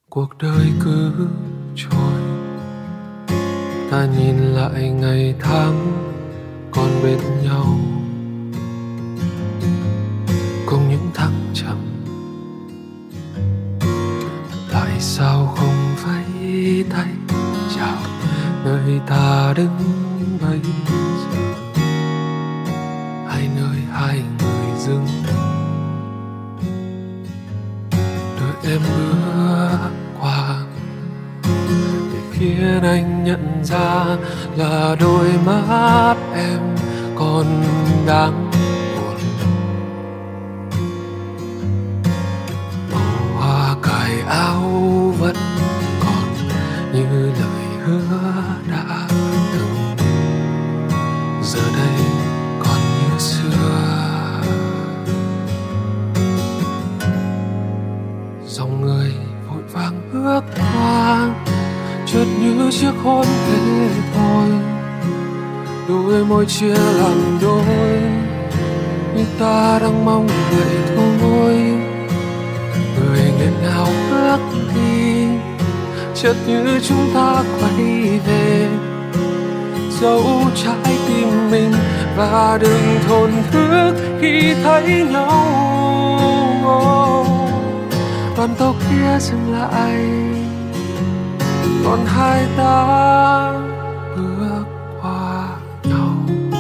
Cuộc đời cứ trôi, ta nhìn lại ngày tháng còn bên nhau, cùng những thăng trầm. Tại sao không vẫy tay chào nơi ta đứng bây giờ, hay nơi hai người dừng đợi em bước qua để khiến anh nhận ra là đôi mắt em còn đáng buồn. Màu hoa cài áo vẫn còn như lời hứa đã từng, giờ đây còn như xưa. Dòng người vội vàng bước qua, chợt như chiếc hôn thế thôi. Đôi môi chia làm đôi, như ta đang mong vậy thôi. Người nghẹn ngào bước đi, chợt như chúng ta quay về. Dẫu trái tim mình và đừng thổn thức khi thấy nhau. Đoàn tàu kia dừng lại, còn hai ta bước qua nhau.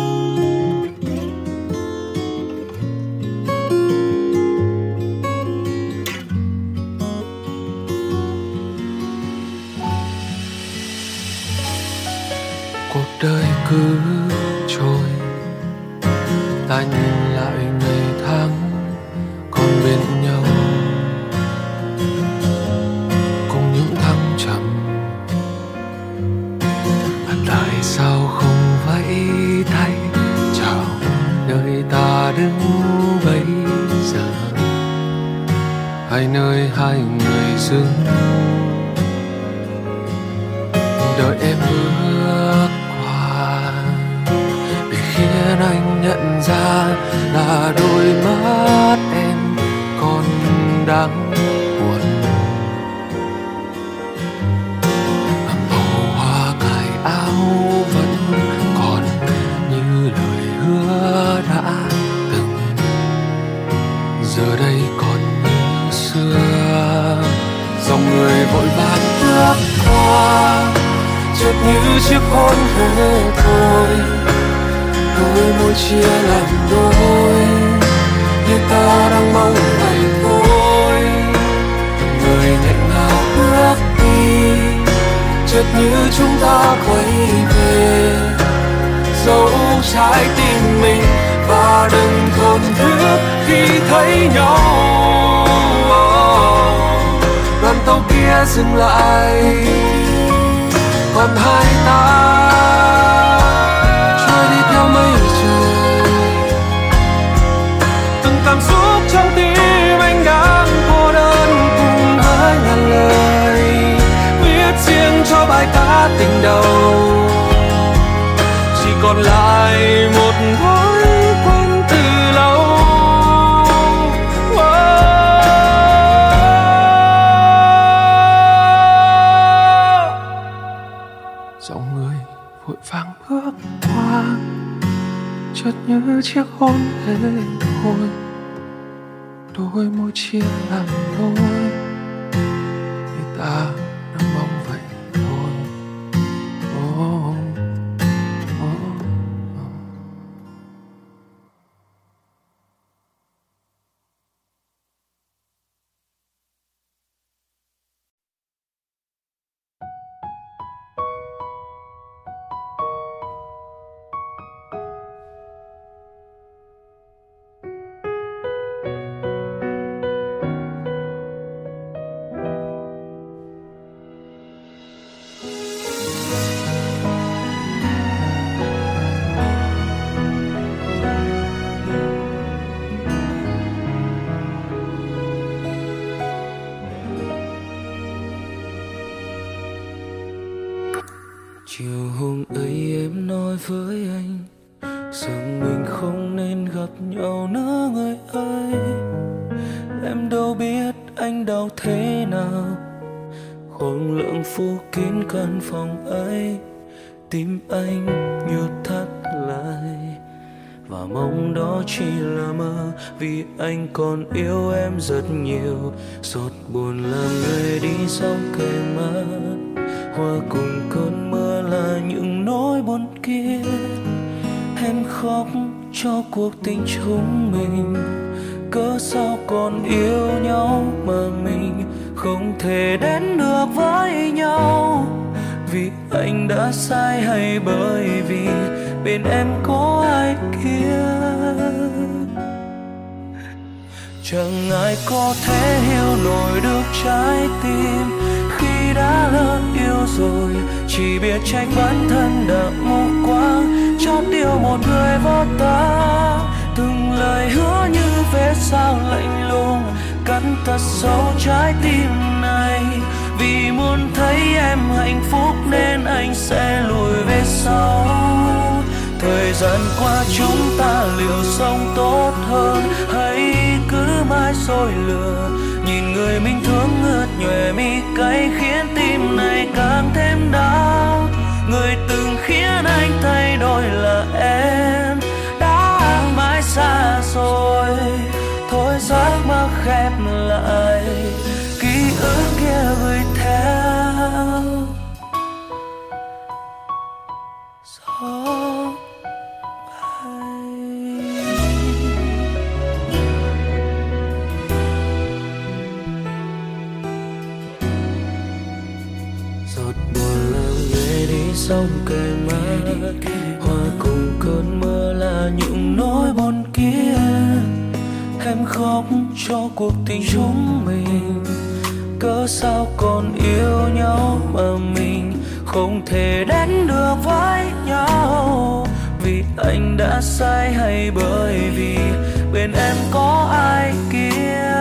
Cuộc đời cứ trôi, ta nhìn lại ngày tháng còn bên nhau, cùng những thăng trầm. Tại sao không vẫy tay chào nơi ta đứng bây giờ, hay nơi hai người dừng đợi em bước qua để khiến anh nhận ra là đôi mắt em còn đáng buồn. Màu hoa cài áo vẫn còn như lời hứa đã từng, giờ đây còn như xưa. Dòng người vội vàng bước qua, chợt như chiếc hôn thế thôi. Đôi môi chia làm đôi, như ta đang mong vậy thôi. Người nghẹn ngào bước đi, chợt như chúng ta quay về. Dẫu trái tim mình và đừng thổn thức khi thấy nhau. Đoàn tàu kia dừng lại, còn hai ta trôi đi theo mây trời. Từng cảm xúc trong tim anh đang cô đơn cùng với ngàn lời viết riêng cho bài ca tình đầu. Chỉ còn lại một thói quen từ lâu. Dòng người vội vàng bước qua, chợt như chiếc hôn thế thôi. Đôi môi chia làm đôi, như ta đang mong vậy thôi. Oh, oh, oh. Chiều hôm ấy em nói với anh rằng mình không nên gặp nhau nữa người ơi. Em đâu biết anh đau thế nào Hoang lặng phủ kín căn phòng ấy, tim anh như thắt lại. Và mong đó chỉ là mơ, vì anh còn yêu em rất nhiều. Giọt buồn làm người đi xong kề mắt, hòa cùng cơn mưa là những nỗi buồn kia. Em khóc cho cuộc tình chúng mình, cớ sao còn yêu nhau mà mình không thể đến được với nhau. Vì anh đã sai hay bởi vì bên em có ai kia? Chẳng ai có thể hiểu nổi được trái tim khi đã lỡ yêu rồi. Chỉ biết trách bản thân đã mù quáng, chót yêu một người vô ta. Từng lời hứa như vết dao lạnh lùng, cắn thật sâu trái tim này. Vì muốn thấy em hạnh phúc nên anh sẽ lùi về sau. Thời gian qua chúng ta liệu sống tốt hơn hay cứ mãi dối lừa? Nhìn người mình thương ướt nhòe mi cay khiến tim này càng thêm đau. Người từng khiến anh thay đổi là em đã mãi xa rồi. Thôi giấc mơ khép lại, ký ức kia gửi theo gió bay. Giọt buồn làm người đi xong kề mắt, hòa cùng cơn mưa là những nỗi buồn kia. Em khóc cho cuộc tình chúng mình, cớ sao còn yêu nhau mà mình không thể đến được với nhau. Vì anh đã sai hay bởi vì bên em có ai kia?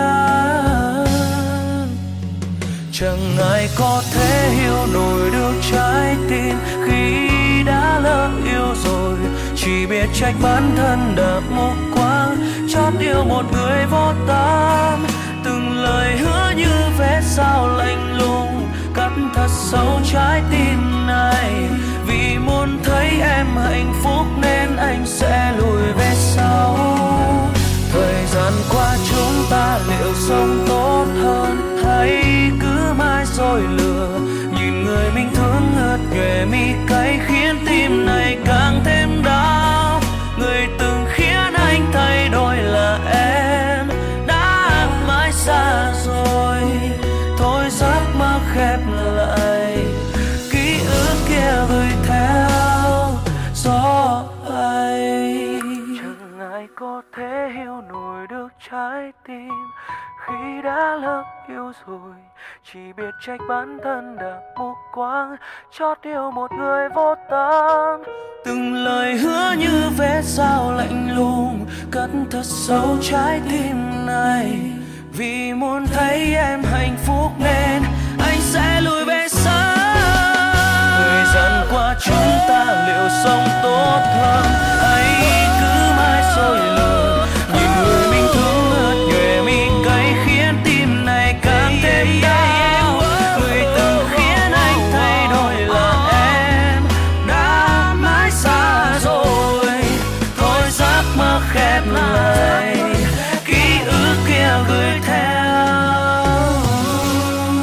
Chẳng ai có thể hiểu nổi được trái tim khi đã lỡ yêu rồi. Chỉ biết trách bản thân đã mù quáng, chót yêu một người vô tâm. Từng lời hứa như vết dao lạnh lùng, cắt thật sâu trái tim này. Vì muốn thấy em hạnh phúc nên anh sẽ lùi về sau. Thời gian qua chúng ta liệu sống tốt hơn hay cứ mãi dối lừa? Nhìn người mình thương ướt nhòe mi cay khiến tim này càng thêm đau. Người từng khiến anh thay đổi là em đã mãi xa rồi. Thôi giấc mơ khép lại, ký ức kia gửi theo gió bay. Chẳng ai có thể hiểu nổi được trái tim khi đã lỡ yêu rồi. Chỉ biết trách bản thân đã mù quáng, chót yêu một người vô tâm. Từng lời hứa như vết dao lạnh lùng, cắt thật sâu trái tim này. Vì muốn thấy em hạnh phúc nên anh sẽ lùi về sau. Thời gian qua chúng ta liệu sống tốt hơn hay cứ mãi dối lừa? Nhìn người mình thương ướt nhòe mi cay khiến tim này càng thêm đau. Người từng khiến anh thay đổi là em đã mãi xa rồi. Thôi giấc mơ khép lại, ký ức kia gửi theo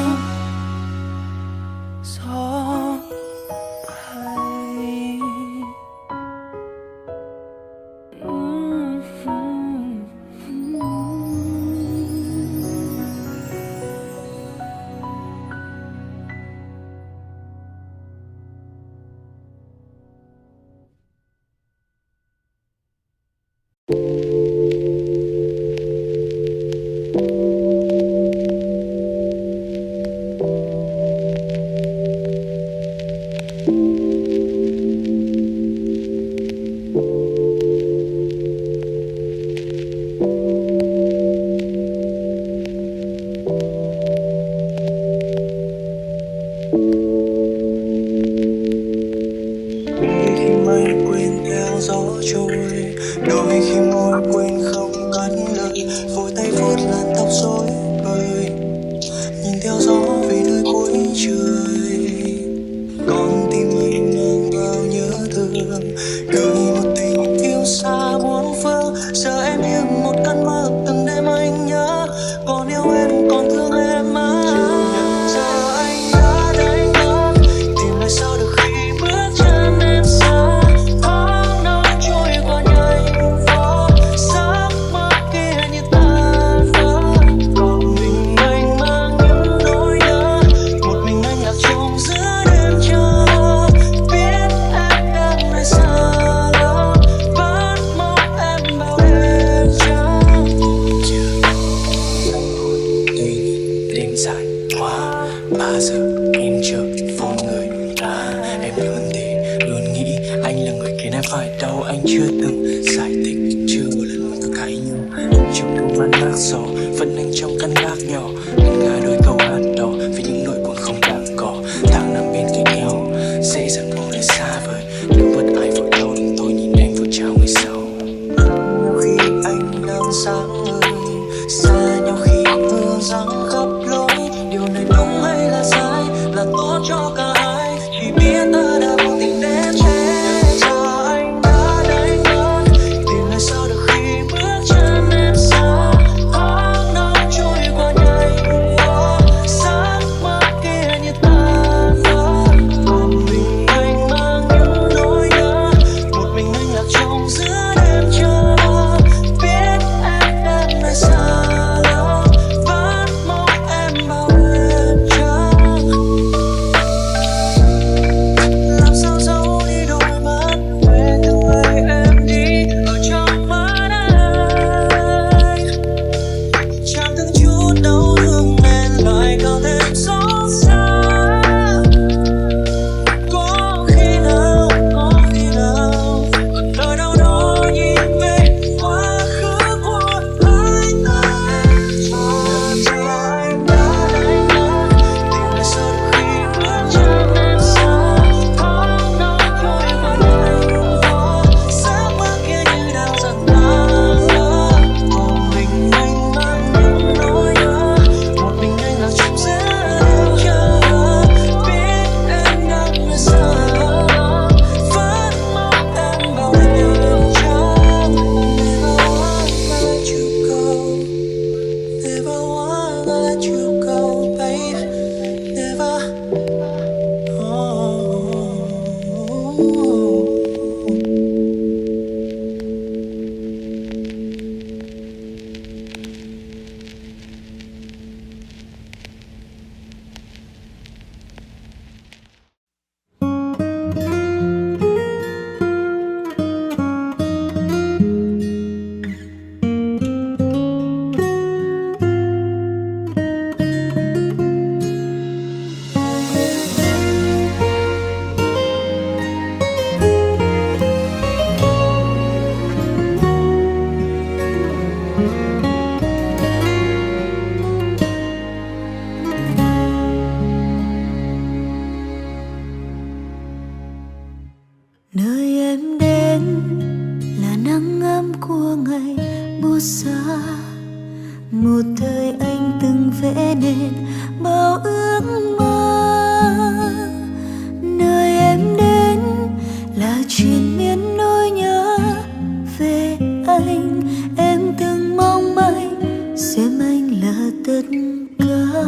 3 giờ em chờ vô người. Em luôn thế, luôn nghĩ anh là người khiến em phải đau. Anh chưa từng giải thích, chưa một lần mình có cãi nhau. Anh trong đôi mắt bác gió, vẫn anh trong căn gác nhỏ. Ngân nga đôi câu hát đỏ vì những nỗi buồn không đáng có. Tháng năm bên cạnh nhau, dễ dàng mong để xa vời. Đừng mất ai vội đâu, đừng thôi nhìn em vội chào người sau. Nhiều khi anh đang sáng ngời, xa nhau khi mưa giăng khắp lối. Điều này đúng hay là sai, là tốt cho cả hai. Chỉ biết ta đã vô tình đến chết. Giờ anh đã đánh mất, tìm lại sao được khi bước chân em xa. Tháng năm trôi qua nhanh quá, giấc mơ kia như tan vỡ. Một mình anh mang những nỗi nhớ, một mình anh lạc trong giữa đêm chờ. Biết em đang nơi xa lắm, vẫn mong em bao đêm trắng. Làm sao giấu đi đôi mắt về từng ngày em đi ở trong mắt anh. Chẳng từng chút đau thương nên lại càng thêm xót xa. Có khi nào còn nơi đâu đó nhìn về quá khứ của hai ta. Giờ anh đã đánh mất, tìm lại sao được khi bước chân em xa. Tháng năm trôi qua nhanh quá, giấc mơ kia như đang dần tan vỡ. Một mình anh mang những nỗi nhớ, một mình anh lạc trong giữa đêm chờ. Biết em đang nơi xa lắm, vẫn mong em bao đêm trắng. Never wanna let you go, babe. Never. Oh. Nơi em đến là nắng ấm của ngày buốt xa. Một thời anh từng vẽ nên bao ước mơ. Nơi em đến là triền miên nỗi nhớ về anh. Em từng mong manh xem anh là tất cả.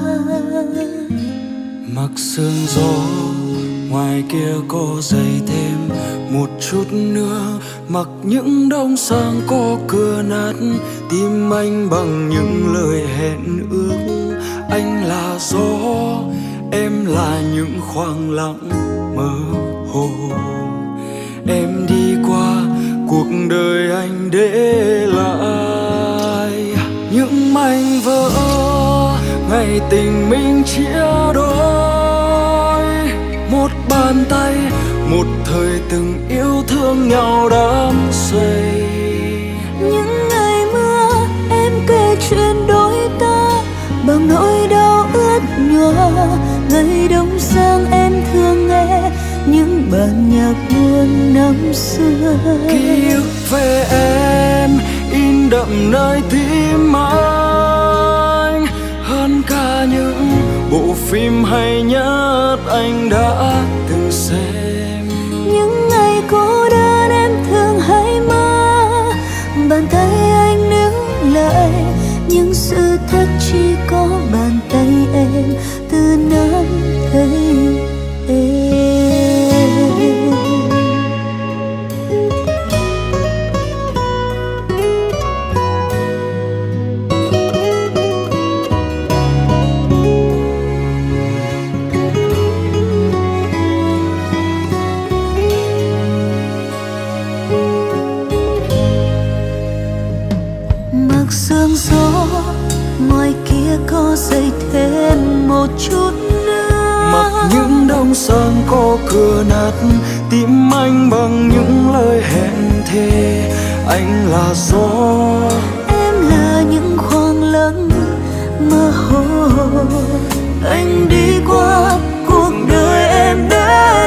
Mặc sương gió ngoài kia có dày thêm một chút nữa. Mặc những đông sang có cửa nát, tim anh bằng những lời hẹn ước. Anh là gió, em là những khoảng lặng mơ hồ. Em đi qua cuộc đời anh để lại những mảnh vỡ ngày tình mình chia đôi. Một bàn tay, một thời từng yêu thương nhau đắm say. Những ngày mưa em kể chuyện đôi ta, bằng nỗi đau ướt nhòa. Ngày đông sang em thường nghe những bản nhạc buồn năm xưa. Ký ức về em in đậm nơi tim anh, hơn cả những bộ phim hay nhất anh đã từng xem. Những ngày cô đơn em thường hay mơ, bàn tay anh níu lại. Nhưng sự thật chỉ có bàn tay em từ nắm thấy em. Mặc sương gió ngoài kia có dậy thêm một chút nữa. ánh sáng có cửa nát tim anh bằng những lời hẹn thề. Anh là gió, em là những khoảng lặng mơ hồ. Anh đi qua cuộc đời em để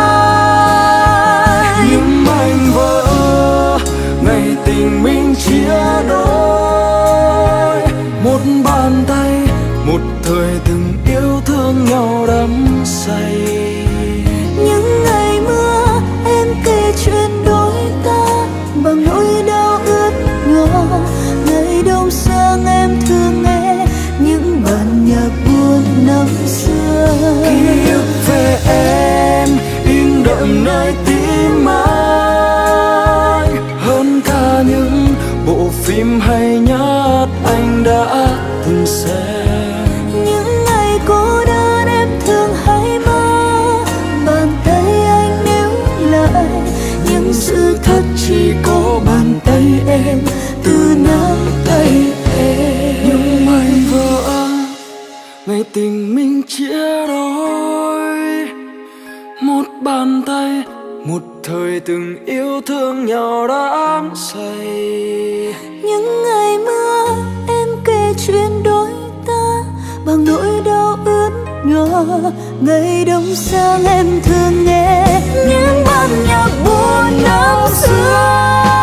lại những mảnh vỡ ngày tình mình chia đôi. Một bàn tay, một thời từng yêu thương nhau đắm say. những ngày mưa em kể chuyện đôi ta bằng nỗi đau ướt nhòa. Ngày đông sang em thường nghe những bản nhạc buồn năm xưa. Ký ức về em in đậm nơi tim anh hơn cả những bộ phim hay nhất anh đã từng xem. Những ngày cô đơn em thường hay mơ bàn tay anh níu lại. Nhưng sự thật chỉ có bàn tay em từ nắm tay em. Những mảnh vỡ ngày tình mình chia đôi. Một bàn tay, một thời từng yêu thương nhau đắm say. những ngày mưa em kể chuyện đôi ta bằng nỗi đau ướt nhòa. Ngày đông sang em thường nghe những bản nhạc buồn năm xưa.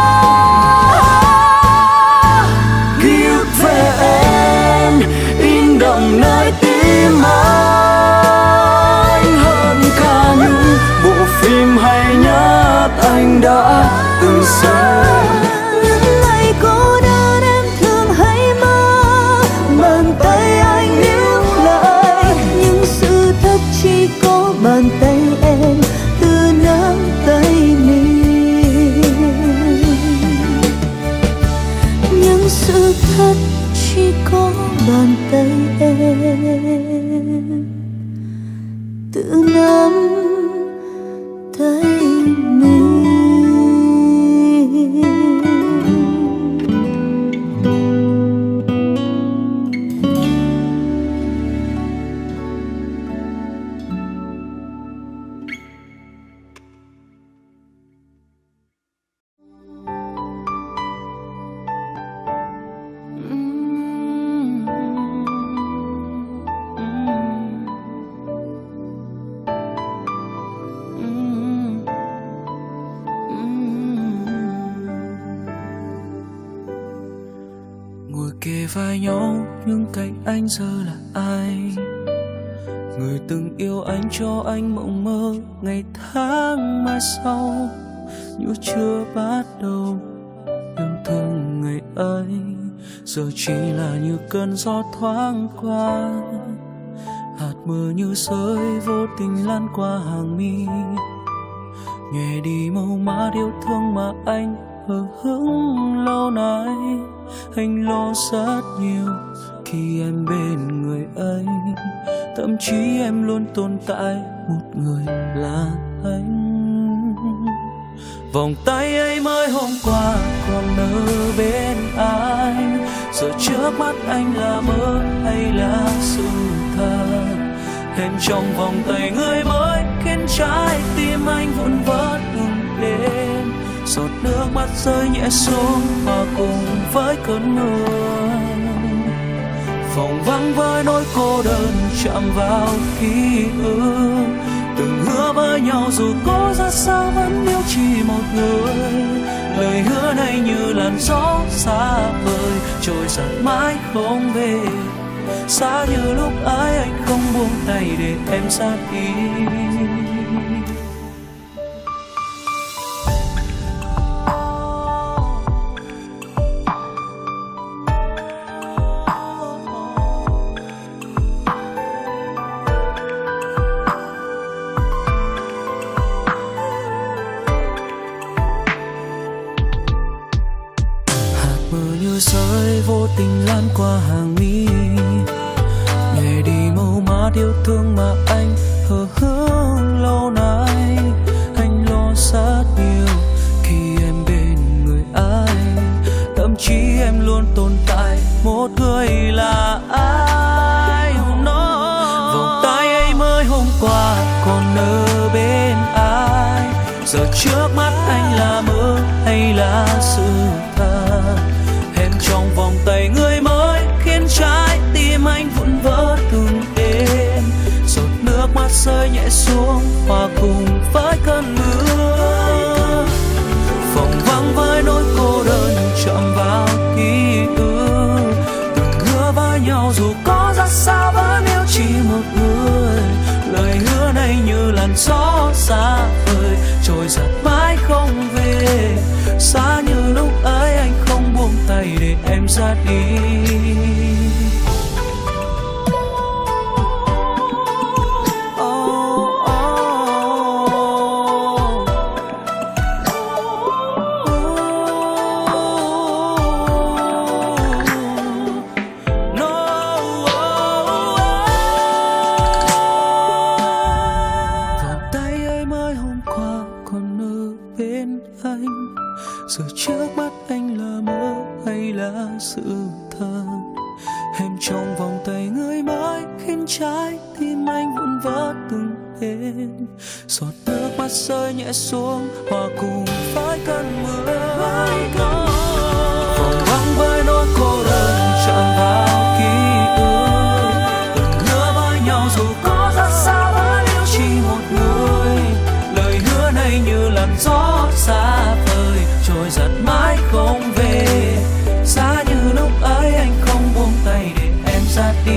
Ký ức về em in đậm nơi tim anh hơn cả những bộ phim hay nhất anh đã từng xem. Những ngày cô đơn em thường hay mơ bàn tay anh níu lại. Nhưng sự thật chỉ có bàn tay em từ nắm tay mình. Nhưng sự thật chỉ có bàn tay em tự nắm tay mình. Ngồi kề vai nhau nhưng cạnh anh giờ là ai? Người từng yêu anh cho anh mộng mơ ngày tháng mai sau. Như chưa bắt đầu yêu thương ngày ấy, giờ chỉ là như cơn gió thoáng qua. Hạt mưa như rơi vô tình lan qua hàng mi, nhòe đi màu má yêu thương mà anh hờ hững lâu nay. Anh lo rất nhiều khi em bên người ấy, thậm chí em luôn tồn tại một người là anh. Vòng tay ấy mới hôm qua còn ở bên anh, giờ trước mắt anh là mơ hay là sự thật? Hẹn trong vòng tay người mới khiến trái tim anh vụn vỡ từng đêm. Giọt nước mắt rơi nhẹ xuống hòa cùng với cơn mưa. Phòng vắng với nỗi cô đơn chạm vào ký ức. Từng hứa với nhau dù có ra sao vẫn yêu chỉ một người. Lời hứa này như làn gió xa vời trôi giạt mãi không về. Xa như lúc ấy anh không buông tay để em ra đi. Vô tình lan qua hàng mi, nhòe đi màu má yêu thương mà anh hờ hững lâu nay. Anh lo rất nhiều khi em bên người ai, thậm chí em luôn tồn tại một người là ai. Vòng tay ấy mới hôm qua còn giờ trước mắt anh là mơ hay là sự thật. Hẹn trong vòng tay người mới khiến trái tim anh vụn vỡ từng đêm. Giọt nước mắt rơi nhẹ xuống hòa cùng với cơn mưa. Phòng vắng với nỗi cô đơn chạm vào ký ức. Từng hứa với nhau dù có ra sao vẫn yêu chỉ một người. Lời hứa này như làn gió xa vời trôi giạt mãi không về. Xa như lúc ấy anh không buông tay để em ra đi. Giờ trước mắt anh là mơ hay là sự thật. Em trong vòng tay người mới khiến trái tim anh vụn vỡ từng đêm. Giọt nước mắt rơi nhẹ xuống hòa cùng với cơn mưa. Phòng vắng với nỗi cô đơn chạm vào ký ức. Từng hứa với nhau dù có ra sao vẫn yêu chỉ một người. Lời hứa này như làn gió xa vời trôi giạt mãi không về. Xa như lúc ấy anh không buông tay để em ra đi.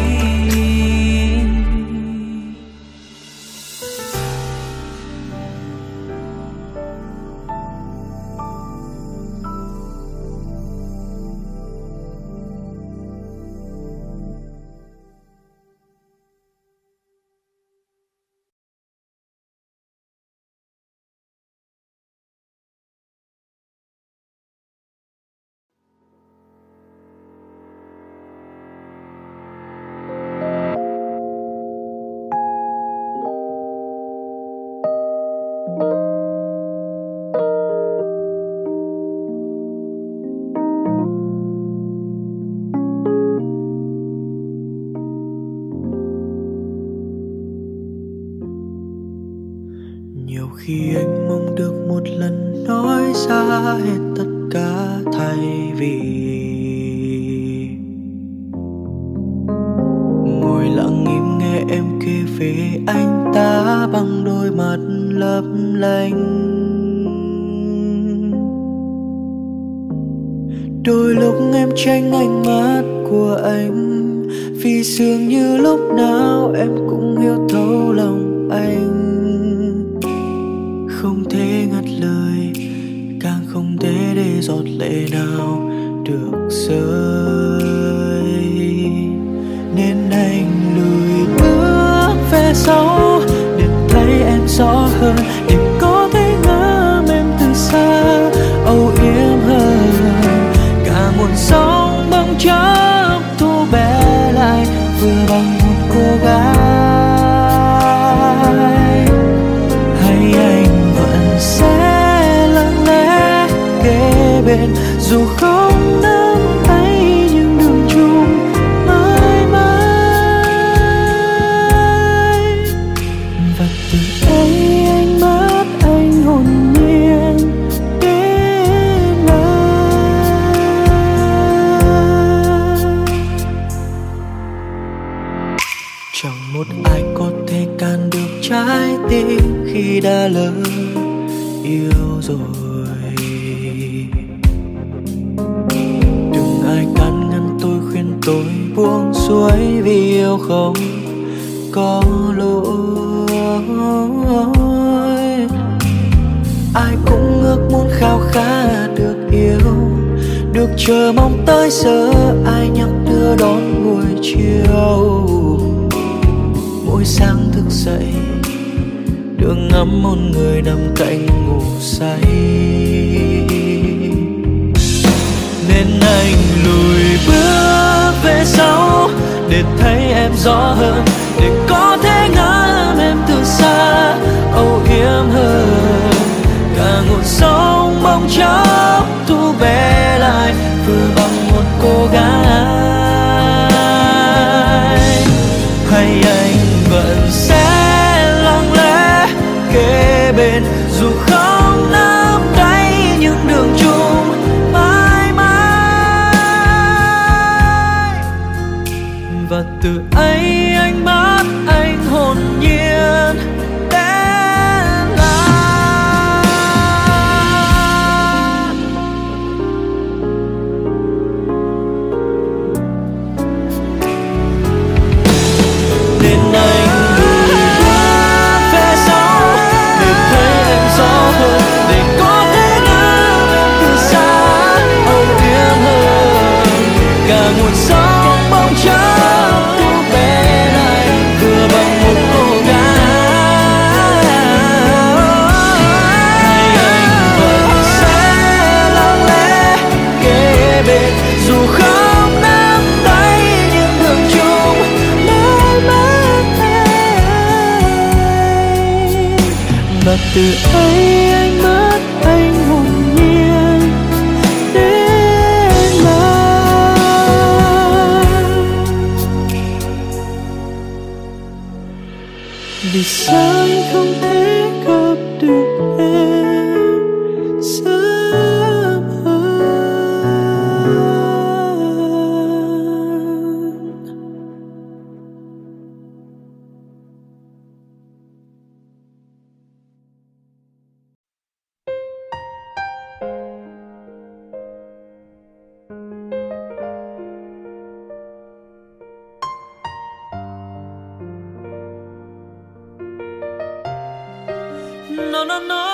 Nhiều khi anh mong được một lần nói ra hết tất cả thay vì ngồi lặng im nghe em kể về anh ta bằng đôi mắt lấp lánh. Đôi lúc em tránh ánh mắt của anh vì dường như lúc nào em cũng hiểu thấu lòng anh. Không thể ngắt lời, càng không thể để giọt lệ nào được rơi. Nên anh lùi bước về sau để thấy em rõ hơn, để có thể ngắm em từ xa âu yếm hơn. Cả nguồn sóng bỗng chốc thu bé lại vừa bằng một cô gái. Hay anh vẫn sẽ lặng lẽ kế bên dù không nắm tay nhưng đường chung mãi mãi. Và từ đây anh mất anh hồn nhiên đến lại. Chẳng một ai có thể can được trái tim khi đã lỡ yêu rồi. Đừng ai can ngăn tôi, khuyên tôi buông xuôi vì yêu không có lỗi. Ai cũng ước muốn khao khát được yêu, được chờ mong tới giờ ai nhắc đưa đón buổi chiều. Mỗi sáng thức dậy được ngắm một người nằm cạnh ngủ say. Nên anh lùi bước về sau để thấy em rõ hơn, để có thể ngắm em từ xa âu yếm hơn. Cả nguồn sóng bỗng chốc thu bé lại vừa bằng một cô gái. Hay anh vẫn sẽ lặng lẽ kế bên dù không ánh mắt anh hồn nhiên đến là nên anh về sau để thấy em rõ hơn, để có thể ngắm từ xa âu yếm hơn cả nguồn sóng bóng trắng thu bên anh vừa bằng một cô gái. Hay anh vẫn sẽ lặng lẽ kế bên dù không nắm tay nhưng đường chung mãi mãi và từ ấy anh mất anh hồn nhiên đến là vì sao anh không thể gặp được em sớm hơn. No, no, no.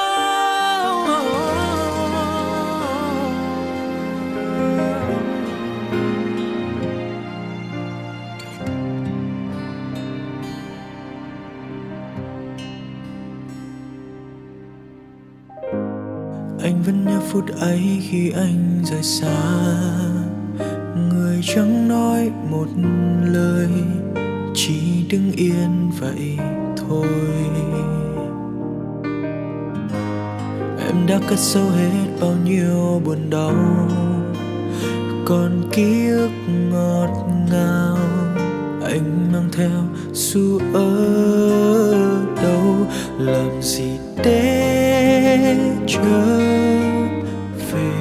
Anh vẫn nhớ phút ấy khi anh rời xa, người chẳng nói một lời, chỉ đứng yên vậy thôi. Em đã cất sâu hết bao nhiêu buồn đau, còn ký ức ngọt ngào anh mang theo dù ở đâu, làm gì để trở về.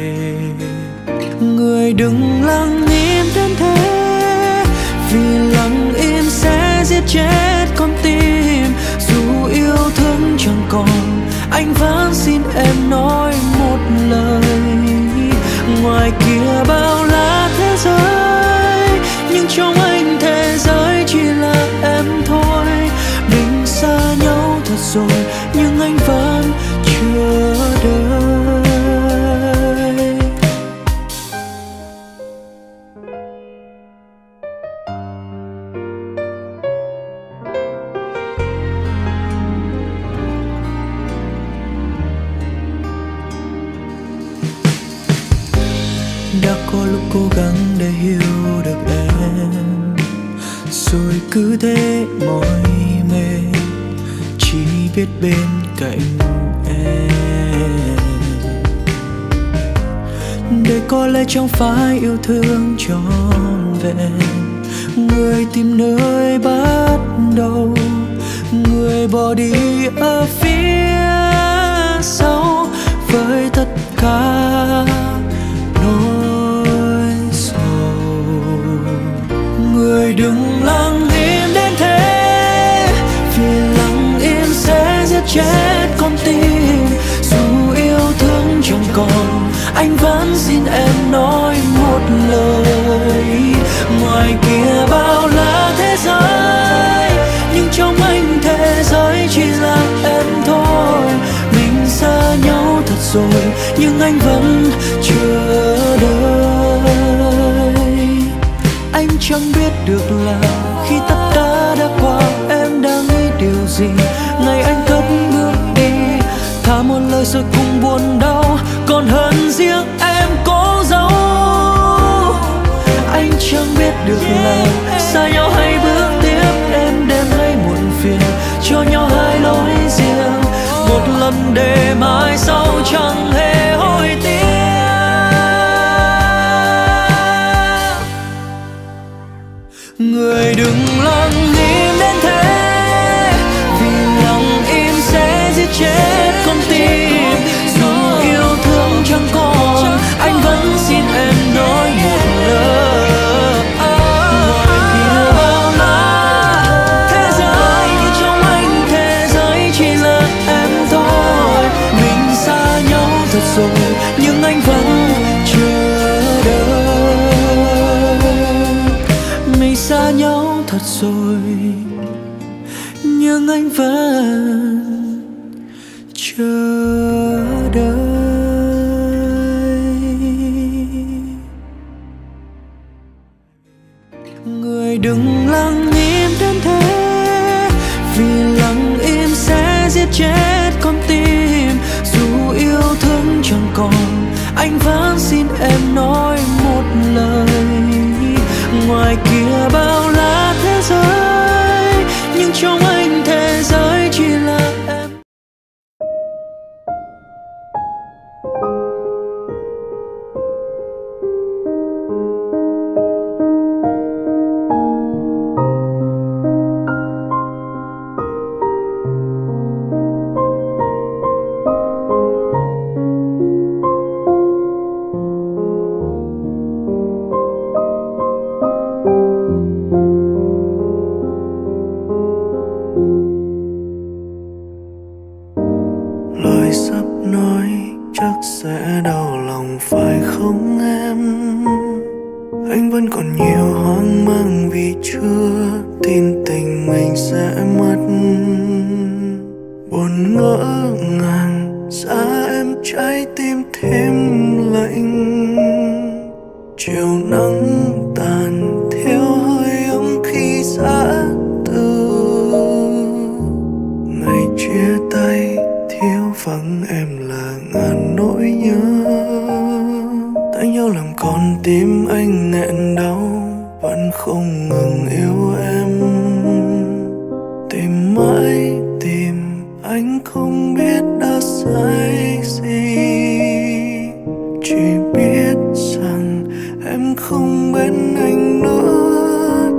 Người đừng lặng im đến thế, vì lặng im sẽ giết chết con tim. Dù yêu thương chẳng còn, anh vẫn xin em nói một lời. Ngoài kia bao la thế giới, nhưng trong anh thế giới chỉ là em thôi. Mình xa nhau thật rồi, nhưng anh vẫn chờ đợi. Đã có lúc cố gắng để hiểu được em, rồi cứ thế mỏi mệt, chỉ biết bên cạnh em. Đây có lẽ chẳng phải yêu thương trọn vẹn, người tìm nơi bắt đầu, người bỏ đi ở phía sau với tất cả nỗi sầu. Người đừng lặng im đến thế, vì lặng im sẽ giết chết con tim. Dù yêu thương chẳng còn, anh vẫn xin em nói một lời. Ngoài kia bao la thế giới, nhưng trong anh thế giới chỉ là em thôi. Mình xa nhau thật rồi, nhưng anh vẫn chờ đợi. Anh chẳng biết được là khi tất cả đã qua, em đang nghĩ điều gì. Ngày anh cất bước đi, thả một lời rồi cùng buồn đau, còn hơn riêng em cố giấu. Anh chẳng biết được là xa nhau hay bước tiếp, em đem lấy muộn phiền cho nhau hai lối riêng. Một lần để mai sau chẳng hề hối tiếc. Người đừng lặng im đến thế, vì lặng im sẽ giết chết con tim. Dù yêu thương chẳng còn, anh vẫn xin em nói một lời. Ngoài kia bao la đau thật rồi, nhưng anh vẫn chờ đợi. Người đừng lặng im đến thế, vì lặng im sẽ giết chết con tim. Dù yêu thương chẳng còn, anh vẫn xin em nói một lời. Ngoài kia bao la thế giới, nhưng trong anh thế giới chỉ là em. Lời sắp nói chắc sẽ đau lòng phải không em? Anh vẫn còn nhiều hoang mang vì chưa tin tình mình sẽ mất. Buồn ngỡ ngàng giá em trái tim thêm lạnh. Chiều nắng tàn thiếu hơi ấm khi giã từ. Ngày chia tay thiếu vắng em là ngàn nỗi nhớ. Tay nhau làm con tim anh nghẹn đau, vẫn không ngừng yêu em. Tìm mãi tìm anh không biết đã sai gì, chỉ biết rằng em không bên anh nữa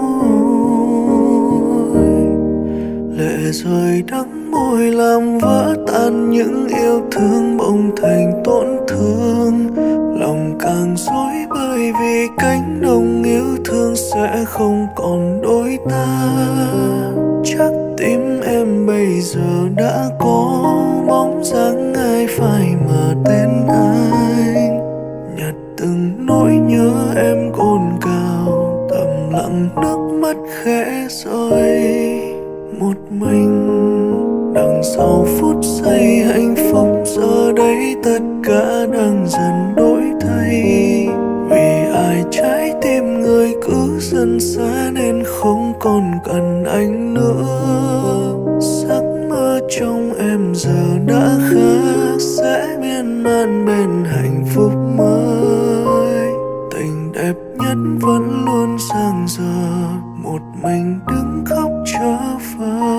thôi. Lệ rơi đắng môi làm vỡ tan những yêu thương bỗng thành tổn thương. Lòng càng rối bời vì cánh đồng yêu thương sẽ không còn đôi ta. Chắc tim em bây giờ đã có bóng dáng ai phai mà tên anh. Nhặt từng nỗi nhớ em cồn cào, thầm lặng nước mắt khẽ rơi. Một mình đằng sau phút giây hạnh phúc, giờ đây tất cả đang dần đổi thay. Vì ai trái tim người cứ dần xa nên không còn cần anh nữa. Giấc mơ trong em giờ đã khác, sẽ miên man bên hạnh phúc mới. Tình đẹp nhất vẫn luôn giang dở, một mình đứng khóc trở vờ.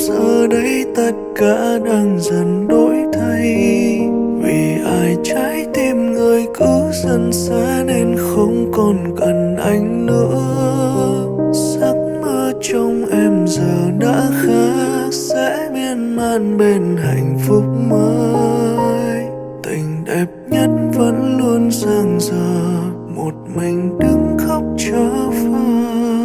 giờ đây tất cả đang dần đổi thay, vì ai trái tim người cứ dần xa nên không còn cần anh nữa. Giấc mơ trong em giờ đã khác, sẽ miên man bên hạnh phúc mới. Tình đẹp nhất vẫn luôn dang dở, một mình đứng khóc chờ phai.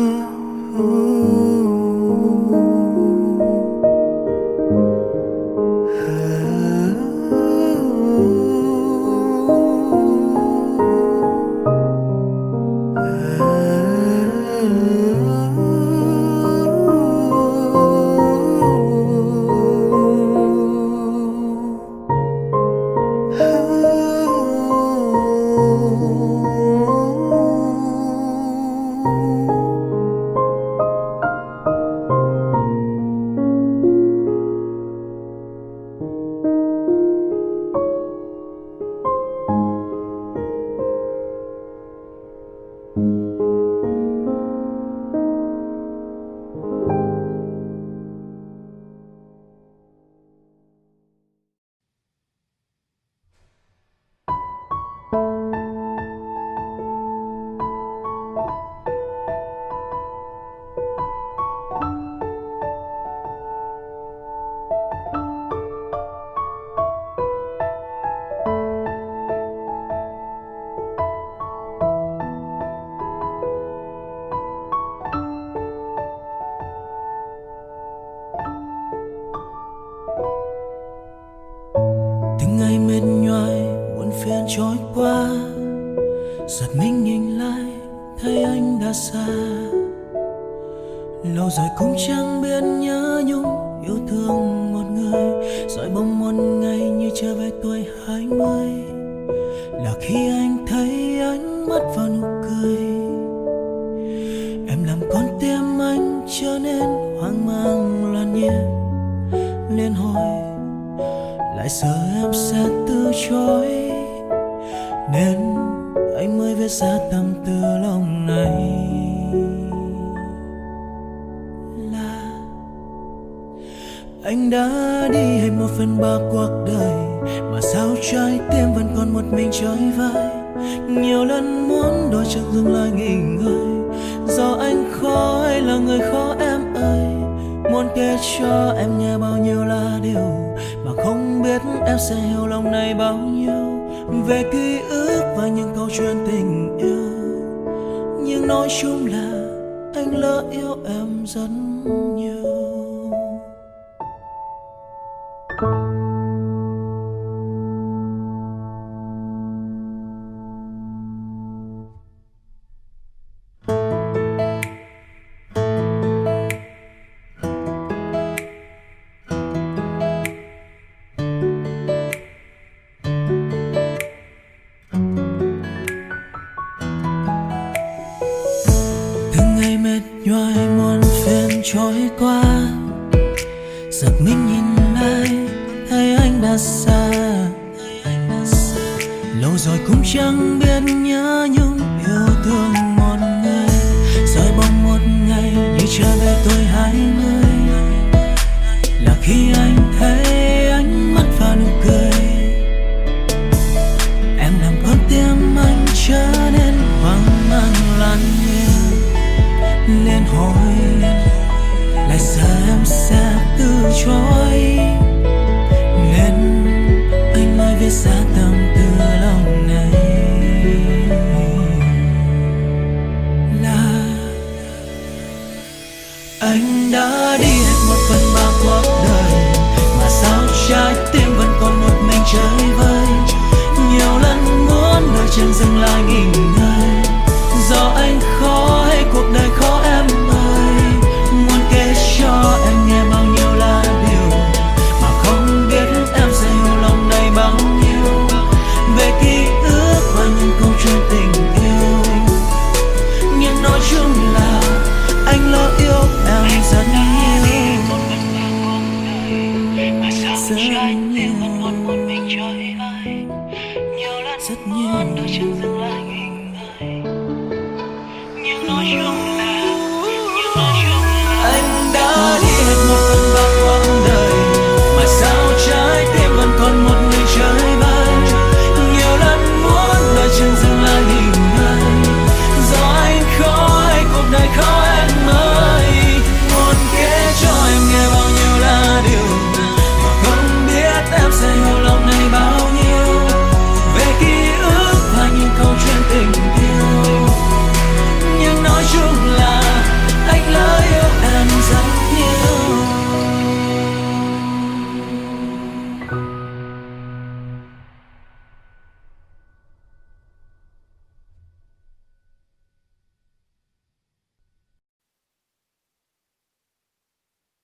Trôi qua, giật mình nhìn lại thấy anh đã xa. Lâu rồi cũng chẳng biết nhớ nhung yêu thương một người, rồi bỗng một ngày như trở về tuổi 20 là khi anh thấy ánh mắt và nụ cười. Em làm con tim anh trở nên hoang mang loạn nhịp liên hồi, lại sợ em sẽ từ chối nên anh mới viết ra tâm tư lòng này. Là anh đã đi hết 1/3 cuộc đời, mà sao trái tim vẫn còn một mình chơi vơi. Nhiều lần muốn đôi chân dừng lại nghỉ ngơi, do anh khó hay là người khó em ơi. Muốn kể cho em nghe bao nhiêu là điều mà không biết em sẽ hiểu lòng này bao nhiêu. Về ký ức và những câu chuyện tình yêu, nhưng nói chung là anh lỡ yêu em rất nhiều. Nhoài muôn phiền trôi qua, giật mình nhìn lại thấy anh đã xa. Lâu rồi cũng chẳng biết nhớ nhung yêu thương một người, rồi bỗng một ngày như trở về tuổi 20 là khi anh thấy ánh mắt và nụ cười. Em làm con tim anh trở nên hoang mang loạn nhịp liên hồi, lại sợ em sẽ từ chối nên anh mới viết ra tâm tư lòng này. Là anh đã đi hết 1/3 cuộc đời, mà sao trái tim vẫn còn một mình chơi vơi. Nhiều lần muốn đôi chân dừng lại nghỉ ngơi, do anh khó hay cuộc đời khó em ơi. Muốn kể cho em nghe bao nhiêu là điều mà không biết em sẽ hiểu lòng này bao nhiêu. Về ký ức và những câu chuyện tình yêu, nhưng nói chung là anh lỡ yêu em rất nhiều. Rất nhiều, rất nhiều.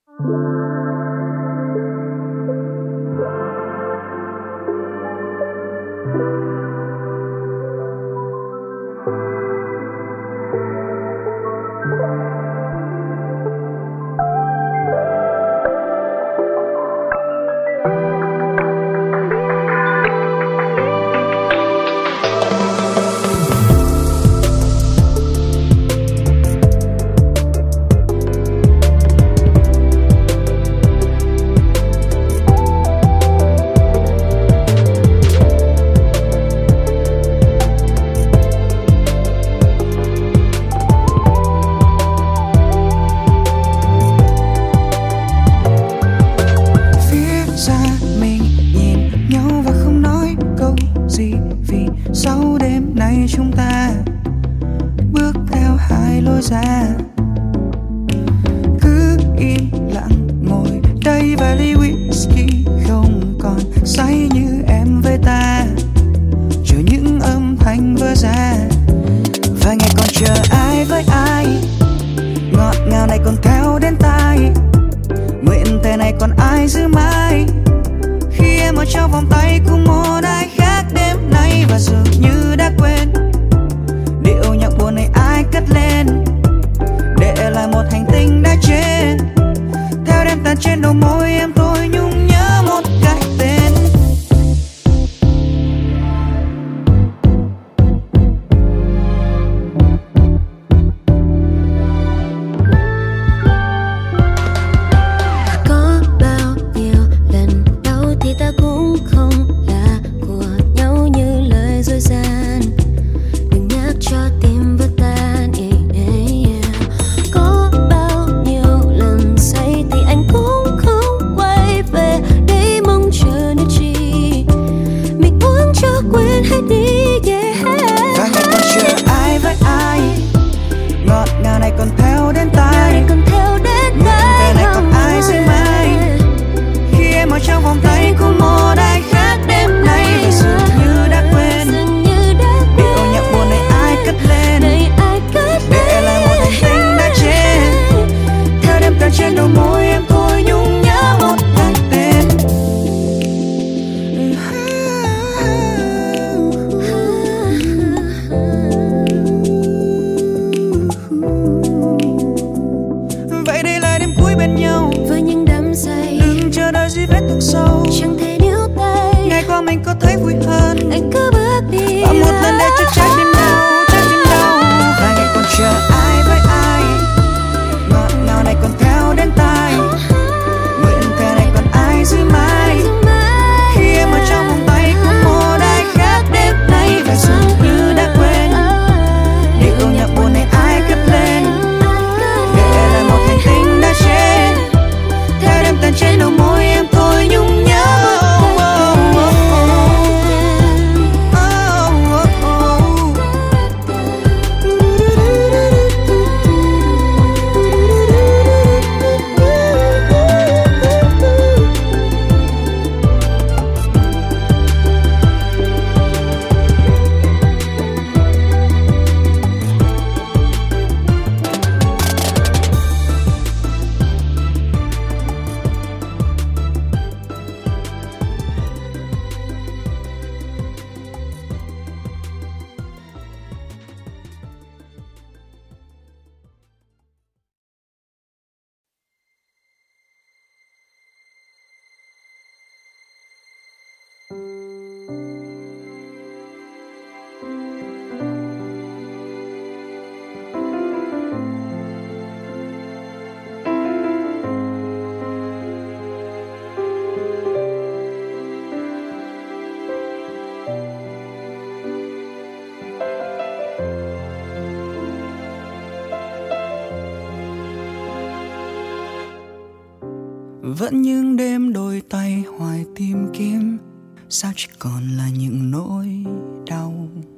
Vẫn những đêm đôi tay hoài tìm kiếm, sao chỉ còn là những nỗi đau.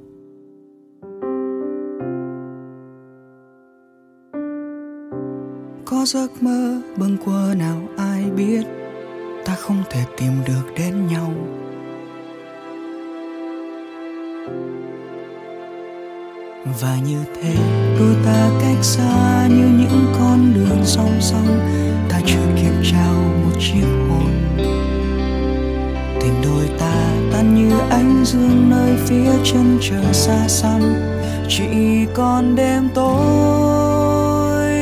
Có giấc mơ bâng quơ nào ai biết, ta không thể tìm được đến nhau. Và như thế đôi ta cách xa như những con đường song song, ta chưa kịp trao một chiếc hôn. Tình đôi ta tan như ánh dương nơi phía chân trời xa xăm, chỉ còn đêm tối.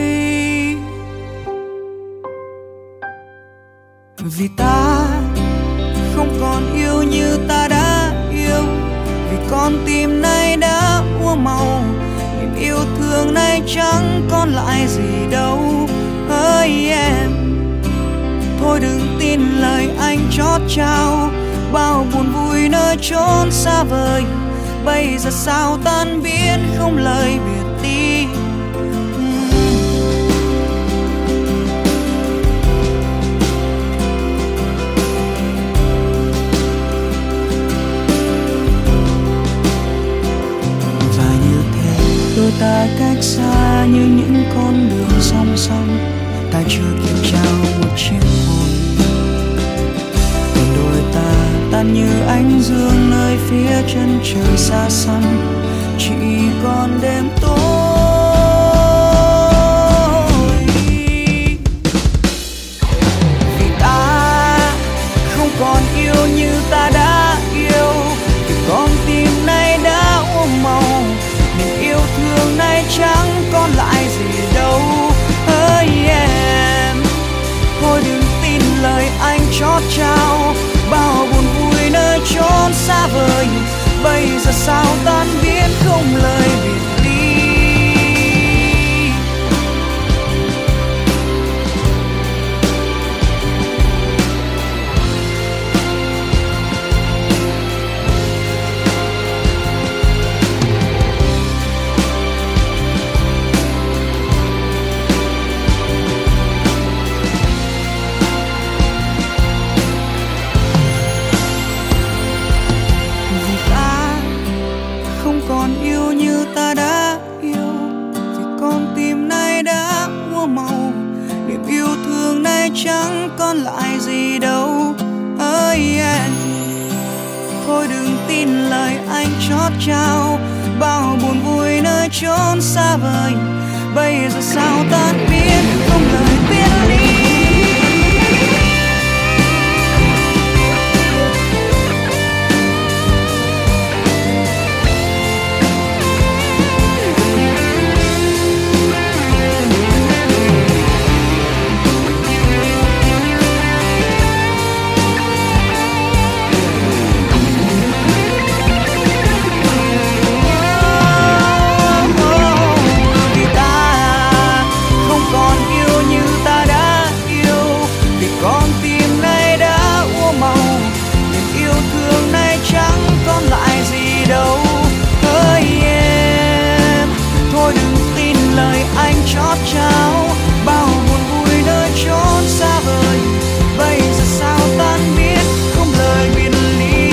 Vì ta không còn yêu như ta đã yêu, vì con tim này đã úa màu, niềm yêu thương này chẳng còn lại gì đâu. Hỡi em, thôi đừng tin lời anh chót trao, bao buồn vui nơi chốn xa vời, bây giờ sao tan biến không lời biệt đi. Và như thế đôi ta cách xa như những con đường song song, ta chưa kịp trao một chiếc hôn. Tình đôi ta tan như ánh dương nơi phía chân trời xa xăm, chỉ còn đêm tối. Vì ta không còn yêu như ta đã yêu, vì con tim này đã úa màu, niềm yêu thương này chẳng còn lại gì đâu. Hỡi em, thôi đừng tin lời anh chót trao, bao buồn vui nơi chốn xa vời, bây giờ sao tan biến không lời biệt ly. Còn yêu như ta đã yêu, vì con tim này đã úa màu, niềm yêu thương này chẳng còn lại gì đâu. Hỡi em, thôi đừng tin lời anh chót trao, bao buồn vui nơi chốn xa vời, bây giờ sao tan biến không lời biệt ly. Chót trao bao buồn vui nơi chốn xa vời, bây giờ sao tan biến không lời biệt ly.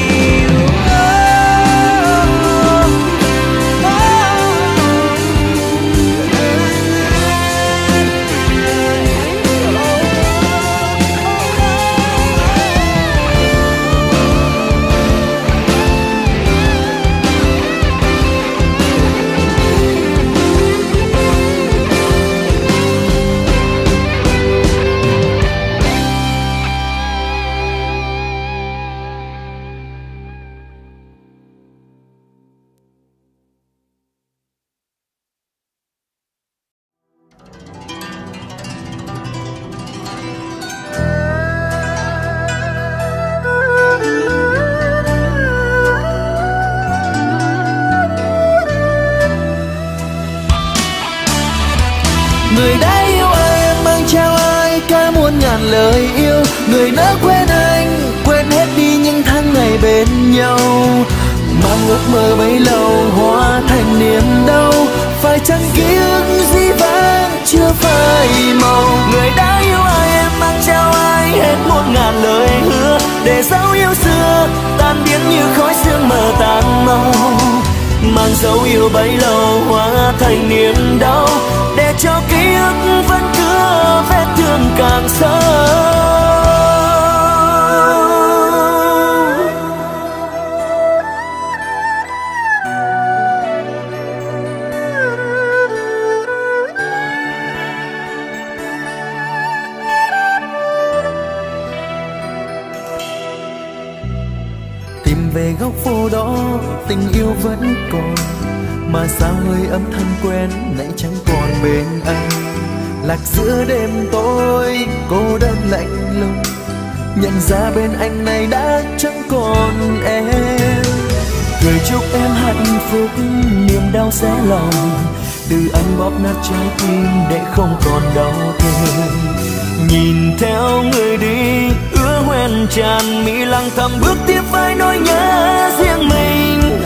Người đã yêu em mang trao ai cả muôn ngàn lời yêu, người đã quên anh quên hết đi những tháng ngày bên nhau, mang ước mơ bấy lâu hóa thành niềm đau, phải chăng ký ức dĩ vãng chưa phai màu. Người đã yêu ai em mang trao ai hết muôn ngàn lời hứa, để dấu yêu xưa tan biến như khói sương mờ tàn mau, mang dấu yêu bấy lâu hóa thành niềm đau, để cho ký ức vẫn cứ vết thương càng sâu. về góc phố đó, tình yêu vẫn còn, mà sao hơi âm thanh quen nay chẳng còn bên anh. Lạc giữa đêm tối, cô đơn lạnh lùng, nhận ra bên anh này đã chẳng còn em. Cười chúc em hạnh phúc, niềm đau xé lòng, từ anh bóp nát trái tim để không còn đau thêm. Nhìn theo người đi, ứa hoen tràn mi lặng thầm bước tiếp với nỗi nhớ riêng mình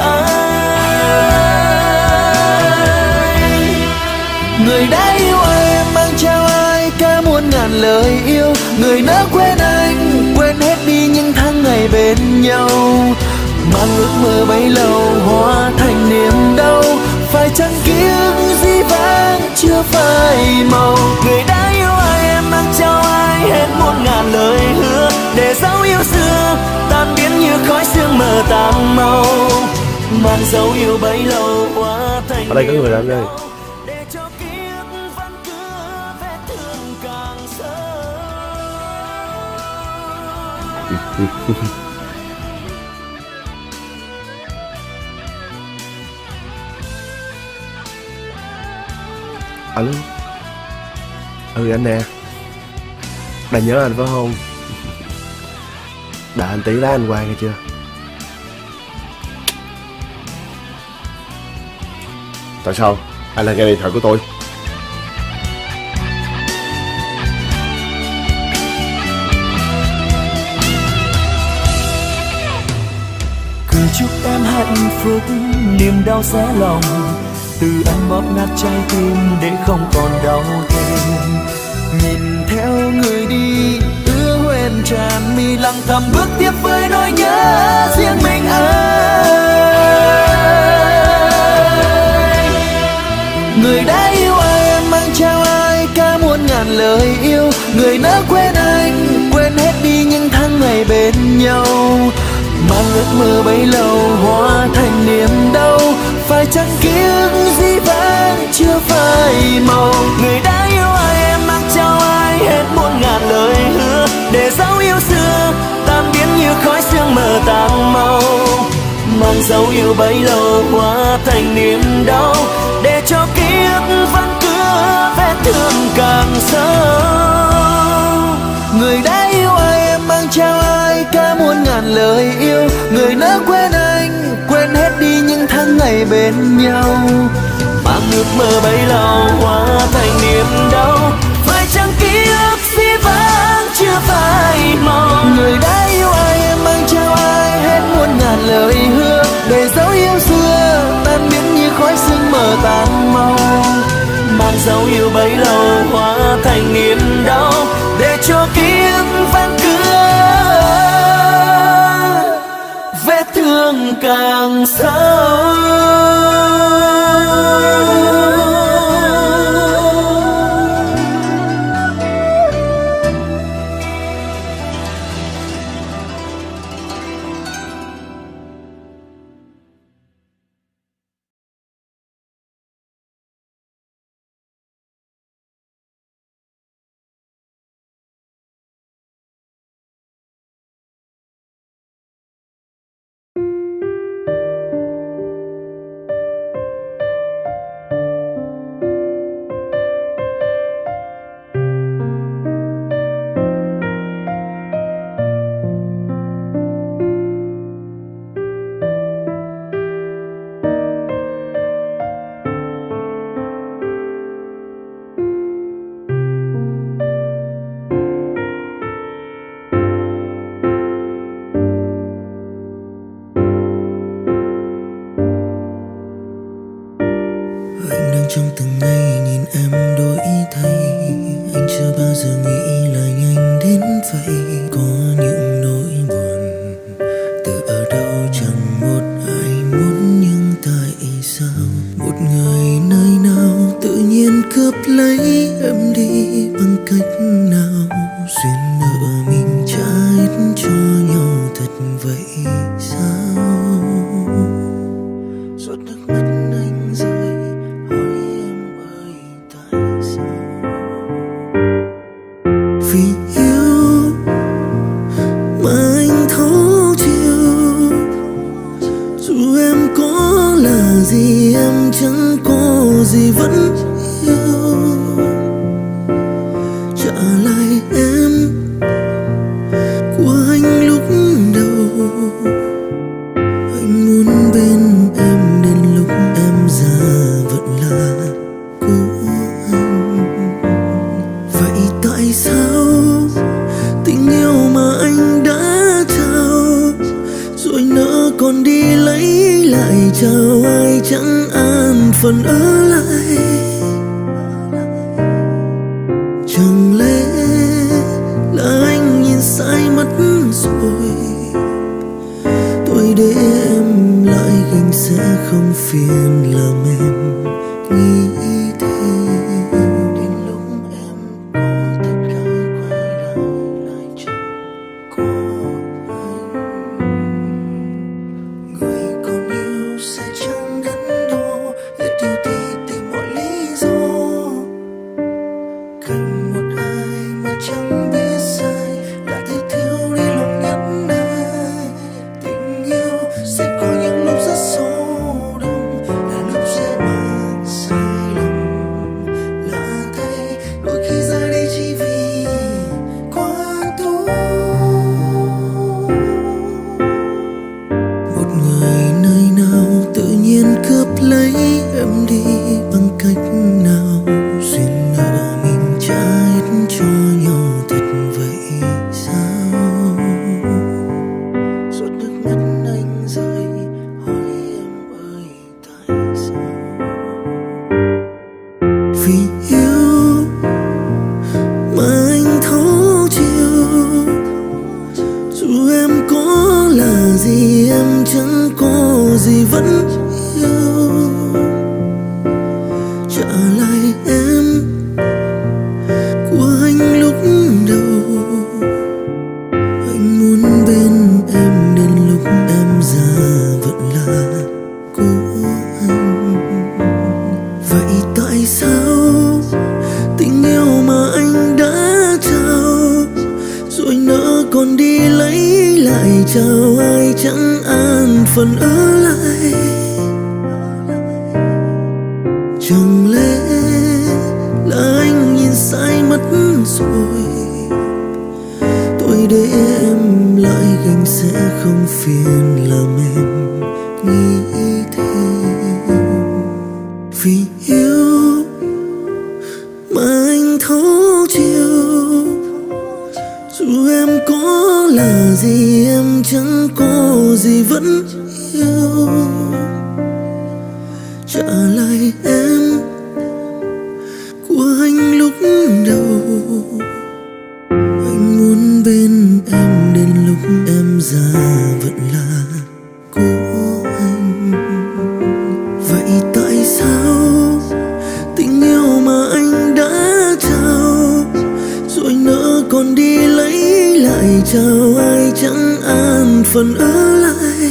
anh. Người đã yêu em mang trao ai cả muôn ngàn lời yêu, người nỡ quên anh, quên hết đi những tháng ngày bên nhau. Mang ước mơ bấy lâu hóa thành niềm đau, phải chăng ký ức dĩ vãng chưa phai màu. Người đã yêu ai em mang trao ai hết muôn ngàn lời hứa, để dấu yêu xưa tan biến như khói sương mờ tàn màu. Mang dấu yêu bấy lâu hóa thành ở đây có người làm đây. Để cho ký ức vẫn cứ vết thương càng sâu. Alo. Anh nè. Đang nhớ anh phải không? Đợi anh tí lá anh qua nghe chưa? Tại sao? Anh là nghe điện thoại của tôi. Cười chúc em hạnh phúc, niềm đau xé lòng, từ anh bóp nát trái tim để không còn đau thêm. Nhìn theo người đi, ứa hoen tràn mi lặng thầm bước tiếp với nỗi nhớ riêng mình anh. Người đã yêu em mang trao ai cả muôn ngàn lời yêu, người nỡ quên anh, quên hết đi những tháng ngày bên nhau. Mang ước mơ bấy lâu hóa thành niềm đau, phải chăng ký ức dĩ vãng chưa phai màu. Người đã yêu ai em mang trao ai hết muôn ngàn lời hứa, để dấu yêu xưa tan biến như khói sương mờ tàn màu. Mang dấu yêu bấy lâu hóa thành niềm đau, để cho ký ức vẫn cứ vết thương càng sâu. Người đã yêu ai em mang trao ai cả muôn ngàn lời yêu, người nỡ quên anh, quên hết đi những tháng ngày bên nhau. Mang ước mơ bấy lâu hóa thành niềm đau, phải chăng ký ức dĩ vãng chưa phai màu. Người đã yêu ai em mang trao ai hết muôn ngàn lời hứa, để dấu yêu xưa tan biến như khói sương mờ tàn màu. Mang dấu yêu bấy lâu hóa thành niềm đau, để cho ký ức vẫn cứ vết thương càng sâu. Trong từng ngày nhìn em đổi thay, anh chưa bao giờ nghĩ là nhanh đến vậy. Có những nỗi buồn từ ở đâu chẳng một ai muốn, nhưng tại sao một người nơi nào tự nhiên cướp lấy em đi bằng cách nào? Duyên nợ mình trả hết cho nhau thật vậy sao? Giọt nước mắt anh rơi, vì yêu mà anh thấu chiều, gì vẫn yêu. Trả lại em của anh lúc đầu. Anh muốn bên em đến lúc em già vẫn là của anh. Vậy tại sao tình yêu mà anh đã trao rồi nỡ còn đi lấy lại, chào ai chẳng an phần ở lại. Chẳng lẽ là anh nhìn sai mất rồi, tôi để em lại anh sẽ không phiền làm em nghĩ thế. Đến lúc em có tất cả quay lại chẳng có anh. Người còn yêu sẽ chẳng đắn đo, hết yêu thì tìm mọi lý do. Cạnh một ai mà chẳng biết sai đã thấy thiếu đi lúc nhất này. Tình yêu sẽ có những lúc rất sâu đậm, là lúc sẽ mang sai lầm. Là thấy đôi khi ra đi chỉ vì quá tốt. Một người nơi nào tự nhiên cướp lấy em đi bằng cách nào, duyên nợ mình trả hết cho nhau thật vậy sao? Giọt nước mắt anh rơi hỏi em ơi tại sao? Vì yêu mà anh thấu chiều, dù em có là gì em chẳng có gì vẫn yêu. Trả lại em của anh lúc đầu. Anh muốn bên em đến lúc em già vẫn là của anh. Vậy tại sao tình yêu mà anh đã trao rồi nỡ còn đi lấy lại, chào ai chẳng an phần ở lại. Chẳng lẽ là anh nhìn sai mất rồi, tôi để em lại anh sẽ không phiền làm em nghĩ thế. Vì yêu mà anh thấu chiều, dù em có là gì em chẳng có gì vẫn yêu. Trả lại em của anh lúc đầu. Anh muốn bên em đến lúc em già vẫn là của anh. Vậy tại sao tình yêu mà anh đã trao rồi nỡ còn đi lấy lại, chào ai chẳng an phần ở lại.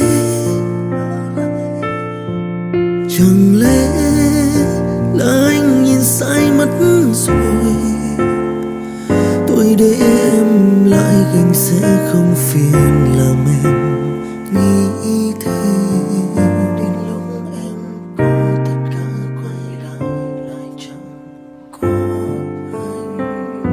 Chẳng lẽ là anh nhìn sai mất rồi, tôi để em lại anh sẽ không phiền làm em nghĩ thế. Đến lúc em có tất cả quay lại chẳng có anh.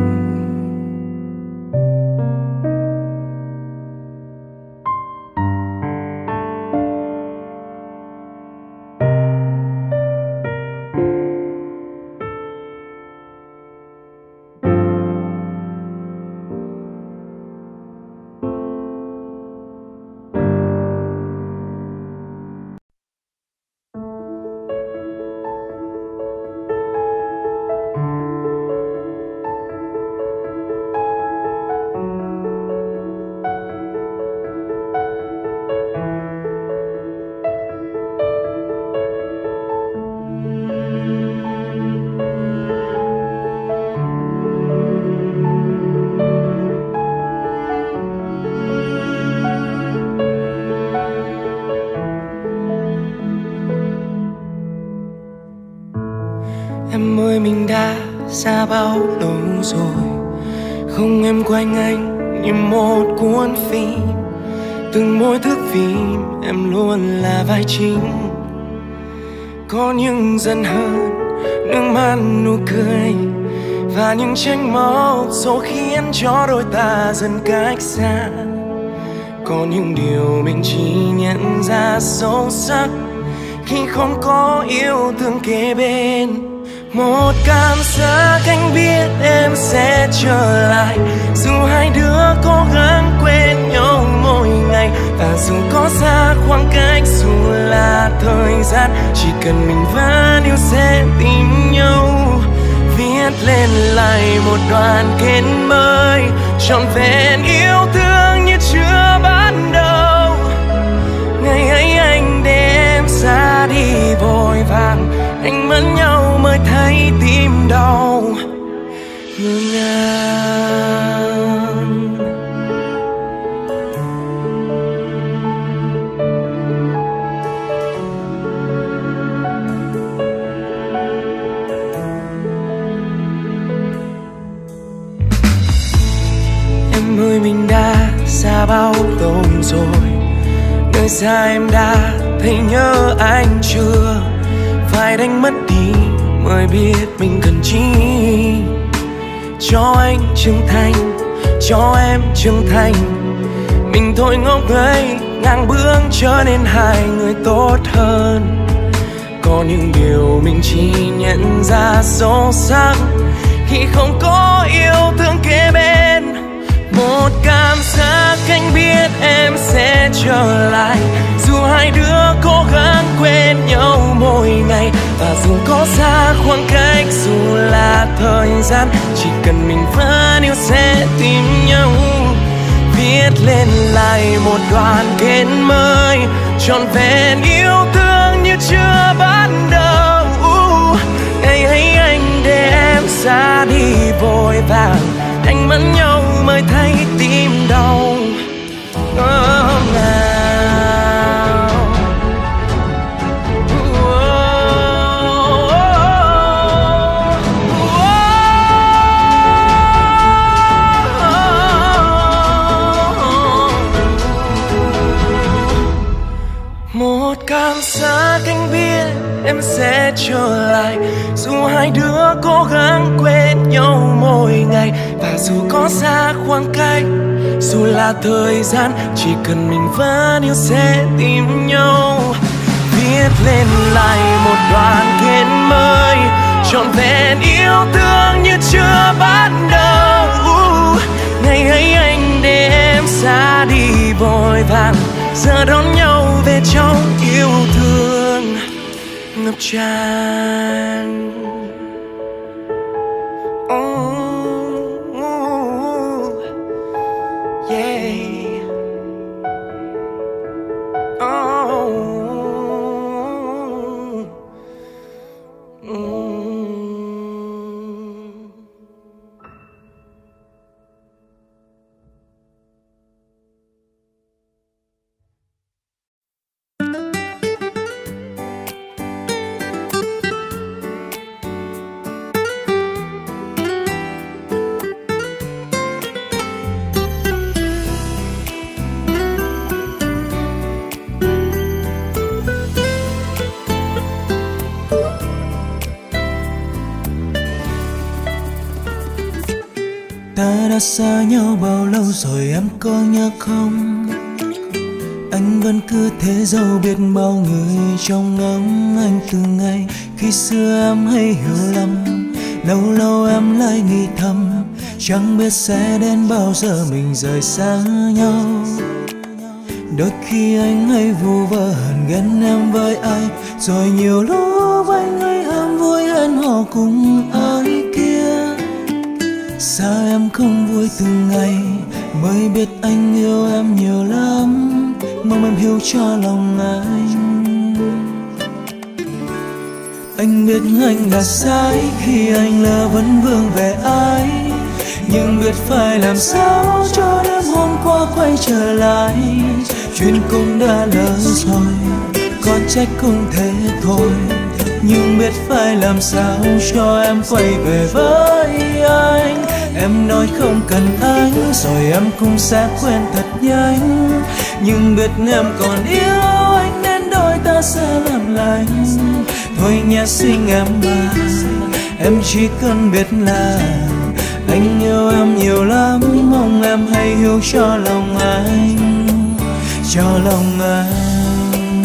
Em ơi mình đã xa bao lâu rồi, không em quanh anh như một cuốn phim. Từng mỗi thước phim em luôn là vai chính. Có những giận hờn, nước mắt nụ cười và những tranh máu số khiến cho đôi ta dần cách xa. Có những điều mình chỉ nhận ra sâu sắc khi không có yêu thương kế bên. Một cảm giác anh biết em sẽ trở lại, dù hai đứa cố gắng quên nhau mỗi ngày. Và dù có xa khoảng cách, dù là thời gian, chỉ cần mình vẫn yêu sẽ tìm nhau. Viết lên lại một đoạn kết mới, trọn vẹn yêu thương như chưa ban đầu. Ngày ấy anh để em ra đi vội vàng, anh mất nhau mới thấy tim đau ngơ ngàng. Em ơi mình đã xa bao lâu rồi, nơi xa em đã thấy nhớ anh chưa? Phải đánh mất đi mới biết mình cần chi. Cho anh trưởng thành, cho em trưởng thành, mình thôi ngốc nghếch ngang bước trở nên hai người tốt hơn. Có những điều mình chỉ nhận ra sâu sắc khi không có yêu thương kế bên. Một cảm giác anh biết em sẽ trở lại, dù hai đứa cố gắng quên nhau mỗi ngày. Và dù có xa khoảng cách, dù là thời gian, chỉ cần mình vẫn yêu sẽ tìm nhau. Viết lên lại một đoạn kết mới, trọn vẹn yêu thương như chưa ban đầu. Ngày ấy anh để em ra đi vội vàng, anh mất nhau mới thấy tim đau ngỡ ngàng. Một cảm giác anh biết em sẽ trở lại, dù hai đứa cố gắng quên nhau mỗi ngày. Và dù có xa khoảng cách, dù là thời gian, chỉ cần mình vẫn yêu sẽ tìm nhau. Viết lên lại một đoạn kết mới, trọn vẹn yêu thương như chưa ban đầu. Ngày ấy anh để em xa đi vội vàng, giờ đón nhau về trong yêu thương ngập tràn. Ta đã xa nhau bao lâu rồi em có nhớ không? Anh vẫn cứ thế dẫu biết bao người trong ngóng anh từ ngày khi xưa em hay hiểu lầm. Lâu lâu em lại nghĩ thầm, chẳng biết sẽ đến bao giờ mình rời xa nhau. Đôi khi anh hay vu vơ hờn ghen em với ai, rồi nhiều lúc anh ấy ham vui hẹn hò cùng ai kia. Sao em không vui từng ngày, mới biết anh yêu em nhiều lắm, mong em hiểu cho lòng anh. Anh biết anh đã sai khi anh lỡ vấn vương về ai, nhưng biết phải làm sao cho đêm hôm qua quay trở lại. Chuyện cũng đã lỡ rồi, có trách cũng thế thôi, nhưng biết phải làm sao cho em quay về với anh. Em nói không cần anh, rồi em cũng sẽ quên thật nhanh, nhưng biết em còn yêu anh nên đôi ta sẽ làm lành. Thôi nhé xin em mà Em chỉ cần biết là anh yêu em nhiều lắm, mong em hãy hiểu cho lòng anh, cho lòng anh.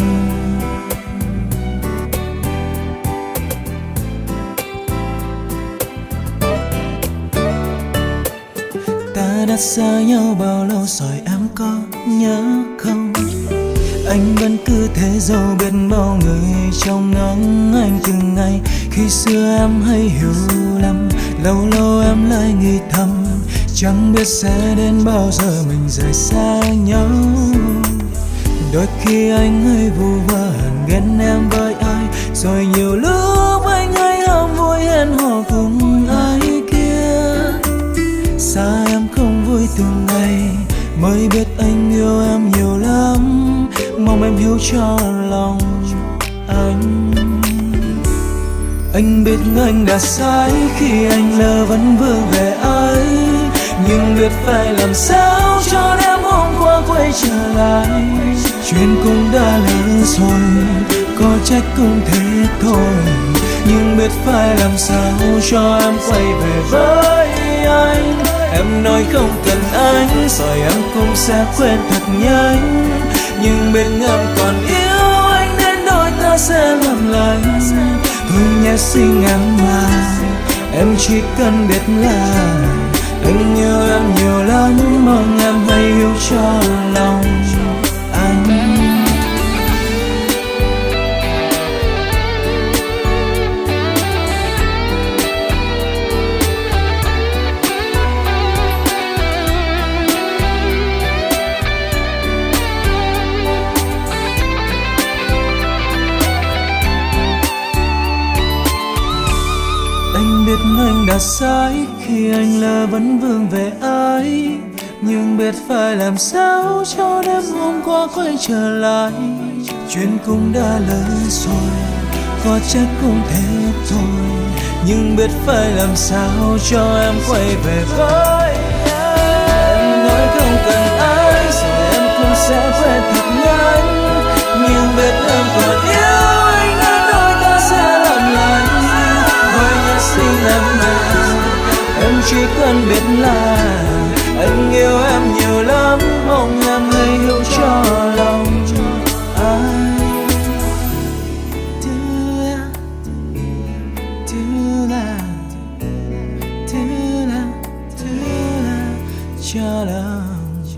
Ta đã xa nhau bao lâu rồi em có nhớ không? Anh vẫn cứ thế dẫu biết bao người trong ngóng anh từng ngày. Khi xưa em hay hiểu lầm, lâu lâu em lại nghĩ thầm, chẳng biết sẽ đến bao giờ mình rời xa nhau. Đôi khi anh hơi vu vơ hẳn ghen em với ai, rồi nhiều lúc anh hay ham vui hẹn hò cùng ai kia. Xa em không vui từng ngày, mới biết anh yêu em nhiều lắm, mong em hiểu cho lòng anh. Anh biết anh đã sai khi anh lỡ vẫn vương về ấy, nhưng biết phải làm sao cho đêm hôm qua quay trở lại. Chuyện cũng đã lỡ rồi, có trách cũng thế thôi, nhưng biết phải làm sao cho em quay về với anh. Em nói không cần anh, rồi em cũng sẽ quên thật nhanh, nhưng bên em còn yêu anh nên đôi ta sẽ làm lành. Thôi nhé xin em mà, em chỉ cần biết là anh yêu em nhiều lắm, mong em hãy hiểu cho lòng anh. Anh đã sai khi anh lỡ vẫn vương về ai, nhưng biết phải làm sao cho đêm hôm qua quay trở lại. Chuyện cũng đã lỡ rồi, có trách cũng thế thôi, nhưng biết phải làm sao cho em quay về với em. Em nói không cần ai, rồi em cũng sẽ quên thật nhanh, nhưng biết em còn yêu anh nên đôi ta sẽ làm lành. Xin em mà, em chỉ cần biết là anh yêu em nhiều lắm, mong em hãy hiểu cho lòng anh. Cho lòng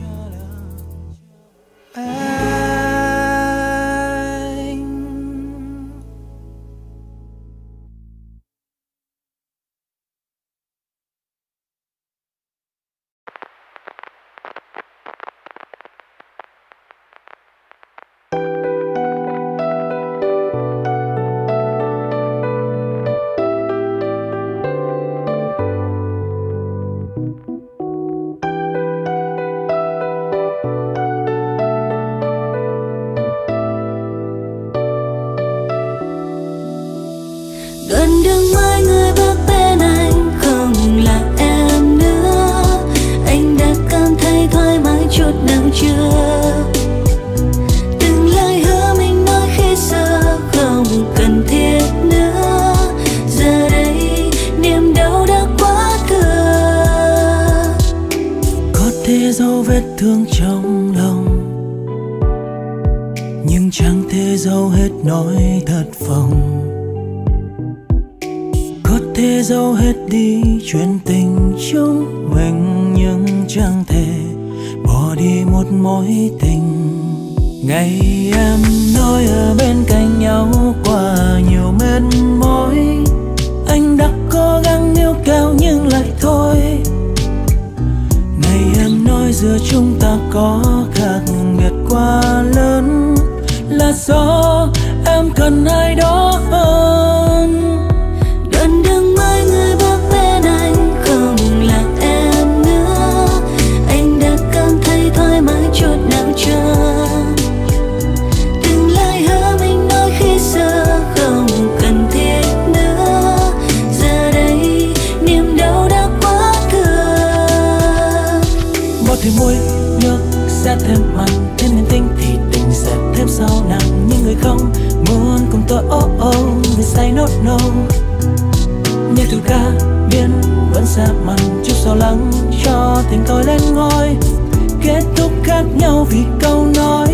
thương trong lòng, nhưng chẳng thể giấu hết nỗi thất vọng. Có thể giấu hết đi chuyện tình chúng mình, nhưng chẳng thể bỏ đi một mối tình. Ngày em nói ở bên cạnh nhau qua nhiều mệt mỏi, anh đã cố gắng níu kéo nhưng lại thôi. Nói giữa chúng ta có khác biệt quá lớn, là do em cần ai đó hơn. Đoạn đường mai người bước bên anh không là em nữa, anh đã cảm thấy thoải mái chút nào chưa? Từng lời hứa mình nói khi xưa không cần thiết nữa, giờ đây niềm đau đã quá thừa. Bỏ thêm môi nước sẽ thêm mặn, thêm niềm tin thì tình sẽ thêm sâu nặng. Những người không muốn cùng tôi người say nốt nâu. nhạc thử ca biến vẫn xa mặt chút lo lắng cho tình tôi lên ngôi, kết thúc khác nhau vì câu nói.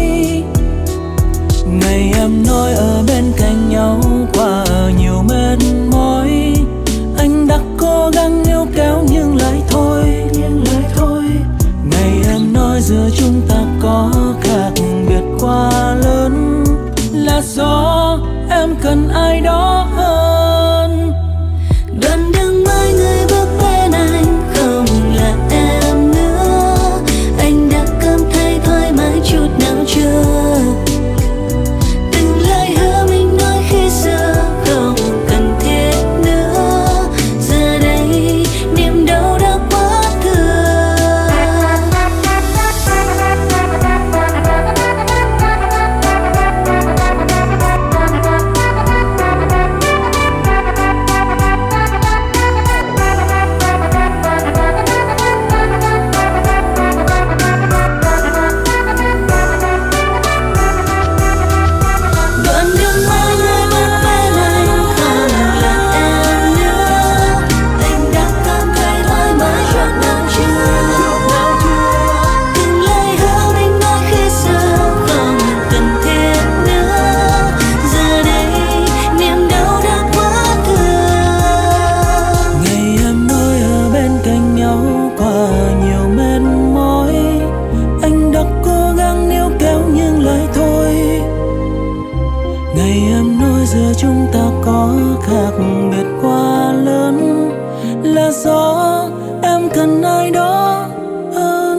Ngày em nói ở bên cạnh nhau qua nhiều mệt mỏi, anh đã cố gắng níu kéo nhưng lại thôi. Ngày em nói giữa chúng ta có khác biệt quá lớn, là do em cần ai đó hơn. Đoạn đường mai người bước bên anh không là em nữa, anh đã cảm thấy thoải mái chút nào chưa? Từng lời hứa mình nói khi xưa không cần thiết nữa, giờ đây niềm đau đã quá thừa. Đoạn đường mai người bước bên anh không là em nữa, anh đã cảm thấy thoải mái chút nào chưa? Từng lời hứa mình nói khi xưa không cần thiết nữa, giờ đây niềm đau đã quá thừa. Ngày em nói ở bên cạnh nhau qua nhiều mệt mỏi, anh đã cố gắng níu kéo nhưng lại thôi. Ngày em nói giữa chúng ta có khác biệt quá lớn, là do em cần ai đó hơn.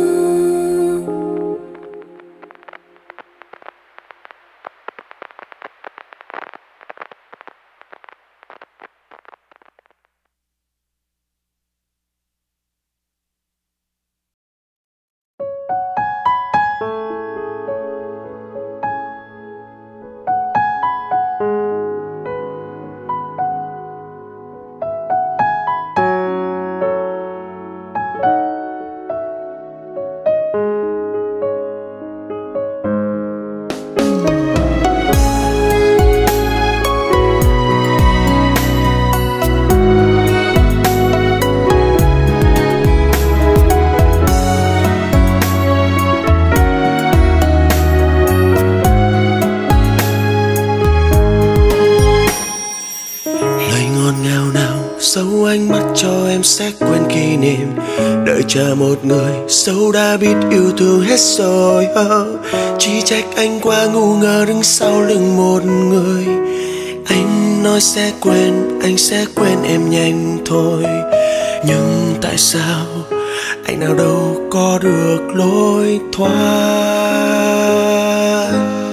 Lời ngọt ngào nào dấu ánh mắt cho em sẽ quên kỷ niệm. Đợi chờ một người dẫu đã biết yêu thương hết rồi. Chỉ trách anh quá ngu ngơ đứng sau lưng một người. Anh nói sẽ quên, anh sẽ quên em nhanh thôi. Nhưng tại sao anh nào đâu có được lối thoát.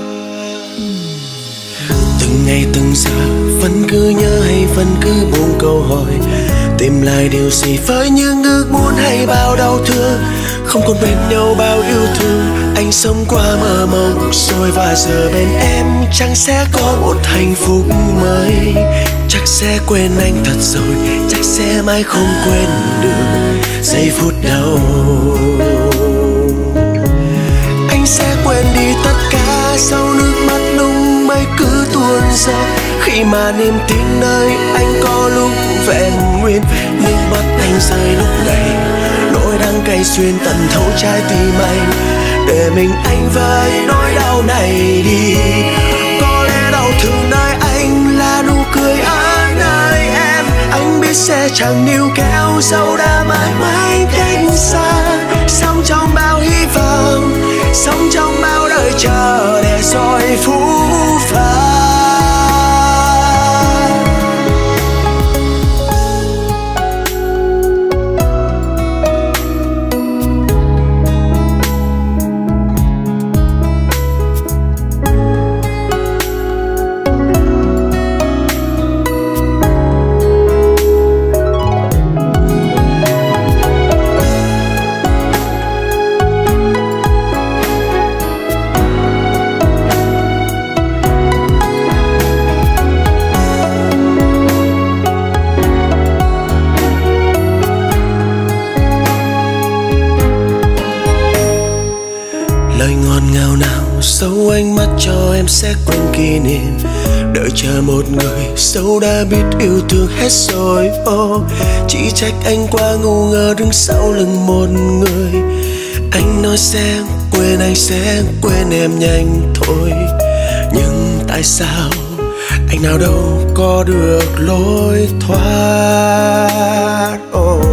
Từng ngày từng giờ vẫn cứ nhớ hay vẫn cứ buông câu hỏi, tìm lại điều gì với những ước muốn hay bao đau thương. Không còn bên nhau bao yêu thương, anh sống qua mơ mộng rồi. Và giờ bên em chẳng sẽ có một hạnh phúc mới. Chắc sẽ quên anh thật rồi, chắc sẽ mãi không quên được giây phút đau. Anh sẽ quên đi tất cả sau nước mắt nung mây cứ tuôn rơi. Khi mà niềm tin nơi anh có lúc vẹn nguyên, nước mắt anh rơi lúc này nỗi đắng cay xuyên tận thấu trái tim anh. Để mình anh với nỗi đau này đi. Có lẽ đau thương nơi anh là nụ cười ở nơi em. Anh biết sẽ chẳng níu kéo dẫu đã mãi mãi cách xa. Sống trong bao hy vọng, sống trong bao đời chờ để rồi phũ phàng. Lời ngọt ngào nào dấu ánh mắt cho em sẽ quên kỷ niệm. đợi chờ một người dẫu đã biết yêu thương hết rồi. Chỉ trách anh quá ngu ngơ đứng sau lưng một người. Anh nói sẽ quên, anh sẽ quên em nhanh thôi, nhưng tại sao anh nào đâu có được lối thoát.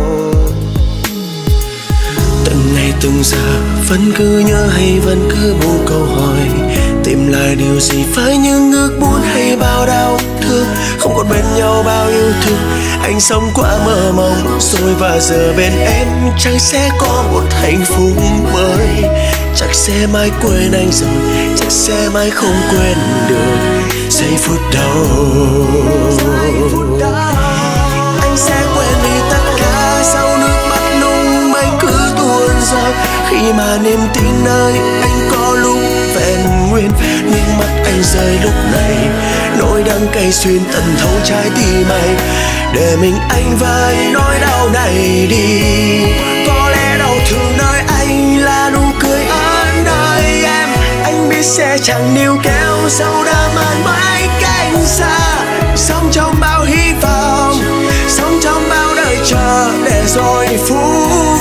Từng ngày từng giờ vẫn cứ nhớ hay vẫn cứ buông câu hỏi, tìm lại điều gì phải những ước muốn hay bao đau thương. Không còn bên nhau bao yêu thương, anh sống quá mơ mộng rồi, và giờ bên em chẳng sẽ có một hạnh phúc mới. Chắc sẽ mãi quên anh rồi, chắc sẽ mãi không quên được giây phút đầu. Anh sẽ quên đi tất cả sau nước mắt nung anh cứ tuôn rơi, khi mà niềm tin nơi anh có lúc vẹn nguyên. Nước mắt anh rơi lúc này, nỗi đắng cay xuyên tận thấu trái tim anh, để mình anh với nỗi đau này đi. Có lẽ đau thương nơi anh là nụ cười ở nơi em. Anh biết sẽ chẳng níu kéo dẫu đã mãi mãi cách xa. Sống trong bao hy vọng, sống trong bao đời chờ, để rồi phũ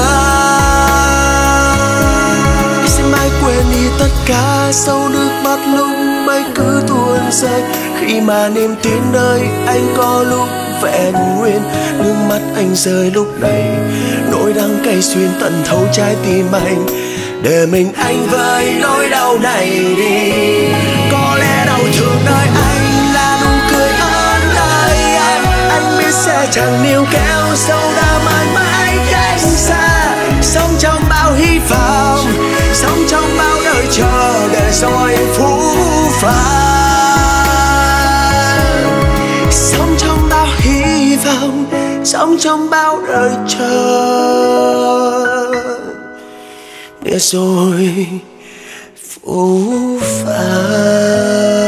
phàng. Anh sẽ mãi quên đi tất cả sau nước mắt lúc anh cứ tuôn rơi, khi mà niềm tin nơi anh có lúc vẹn nguyên. Nước mắt anh rơi lúc này, nỗi đắng cay xuyên tận thấu trái tim anh, để mình anh với nỗi đau này đi. Có lẽ đau thương nơi anh là nụ cười ở nơi em. Anh biết sẽ chẳng níu kéo dẫu đã mãi mãi cách xa. Sống trong bao hy vọng, sống trong bao đời chờ, để rồi phũ phàng. Sống trong bao hy vọng, sống trong bao đời chờ, để rồi phũ phàng.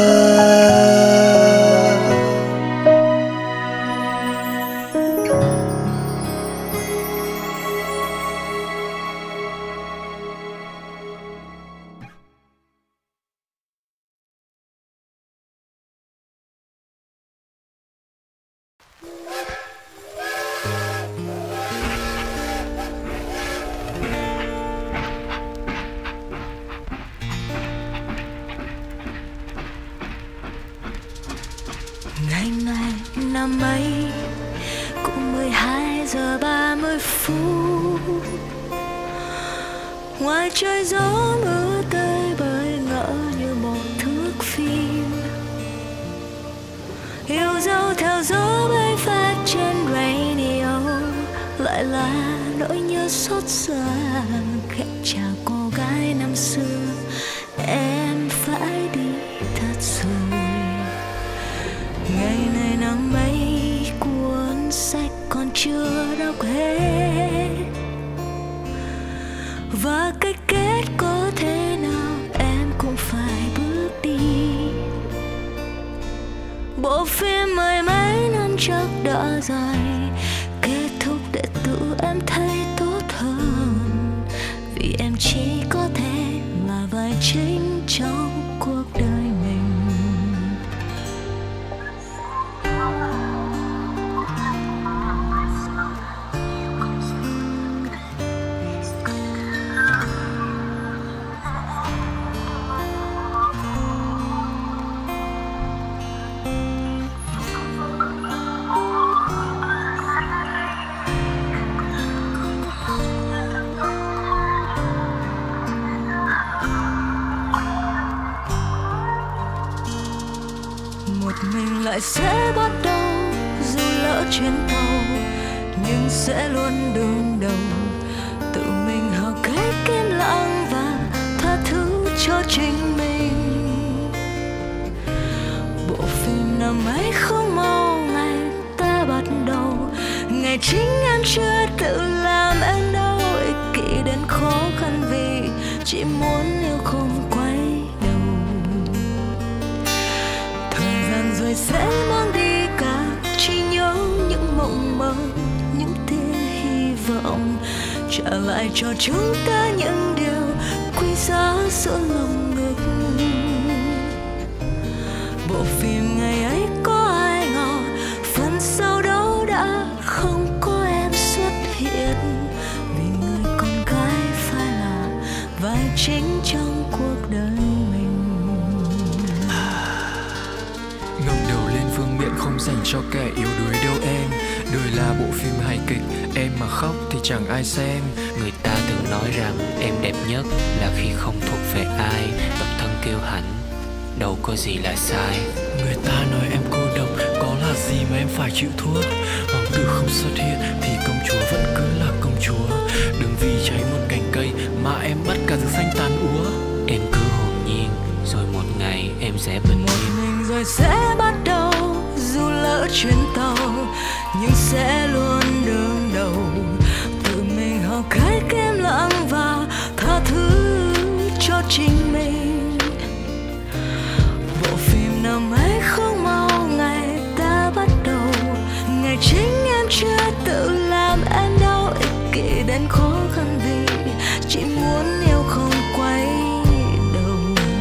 Ngày ngày năm ấy cũng 12 giờ 30 phút, ngoài trời gió mưa tơi bời ngỡ như một thước phim. Yêu dấu theo gió bay phát trên radio, lại là nỗi nhớ xót xa khẽ chào cô gái năm xưa. Em phải đi thật rồi. Ngày này năm ấy cuốn sách còn chưa đọc hết, và cái kết có thế nào em cũng phải bước đi. Bộ phim mười mấy năm trước đã dài, kết thúc để tự em thấy tốt hơn, vì em chỉ có thể là vai chính trong cuộc đời mình. Mình lại sẽ bắt đầu, dù lỡ trên tàu nhưng sẽ luôn đương đầu. Tự mình học cách im lặng và tha thứ cho chính mình. Bộ phim năm ấy không mau ngày ta bắt đầu, ngày chính em chưa tự làm em đau. Ích kỷ đến khó khăn vì chỉ muốn yêu không quay đầu. Rồi sẽ mang đi cả trí nhớ, những mộng mơ, những tia hy vọng, trả lại cho chúng ta những điều quý giá giữa lòng ngực. Bộ phim ngày ấy có ai ngờ phần sau đó đã không có em xuất hiện, vì người con gái phải là vai chính trong cuộc đời mình. Ngẩng đầu lên vương miện không dành cho kẻ yếu đuối đâu em. Đời là bộ phim hài kịch, em mà khóc thì chẳng ai xem. Người ta thường nói rằng em đẹp nhất là khi không thuộc về ai, độc thân kiêu hãnh, đâu có gì là sai. Người ta nói em cô độc, có là gì mà em phải chịu thua. Hoàng tử không xuất hiện thì công chúa vẫn cứ là công chúa. Đừng vì cháy một cành cây mà em bắt cả rừng xanh tàn úa. Em cứ hồn nhiên, rồi một ngày em sẽ bình yên. Mình rồi sẽ bắt đầu, dù lỡ chuyến tàu nhưng sẽ luôn đương đầu. Tự mình học cách em lặng và tha thứ cho chính mình. Bộ phim năm ấy không mau ngày ta bắt đầu, ngày chính em chưa tự làm em đau ích kỷ đến khó khăn vì chỉ muốn yêu không quay đầu.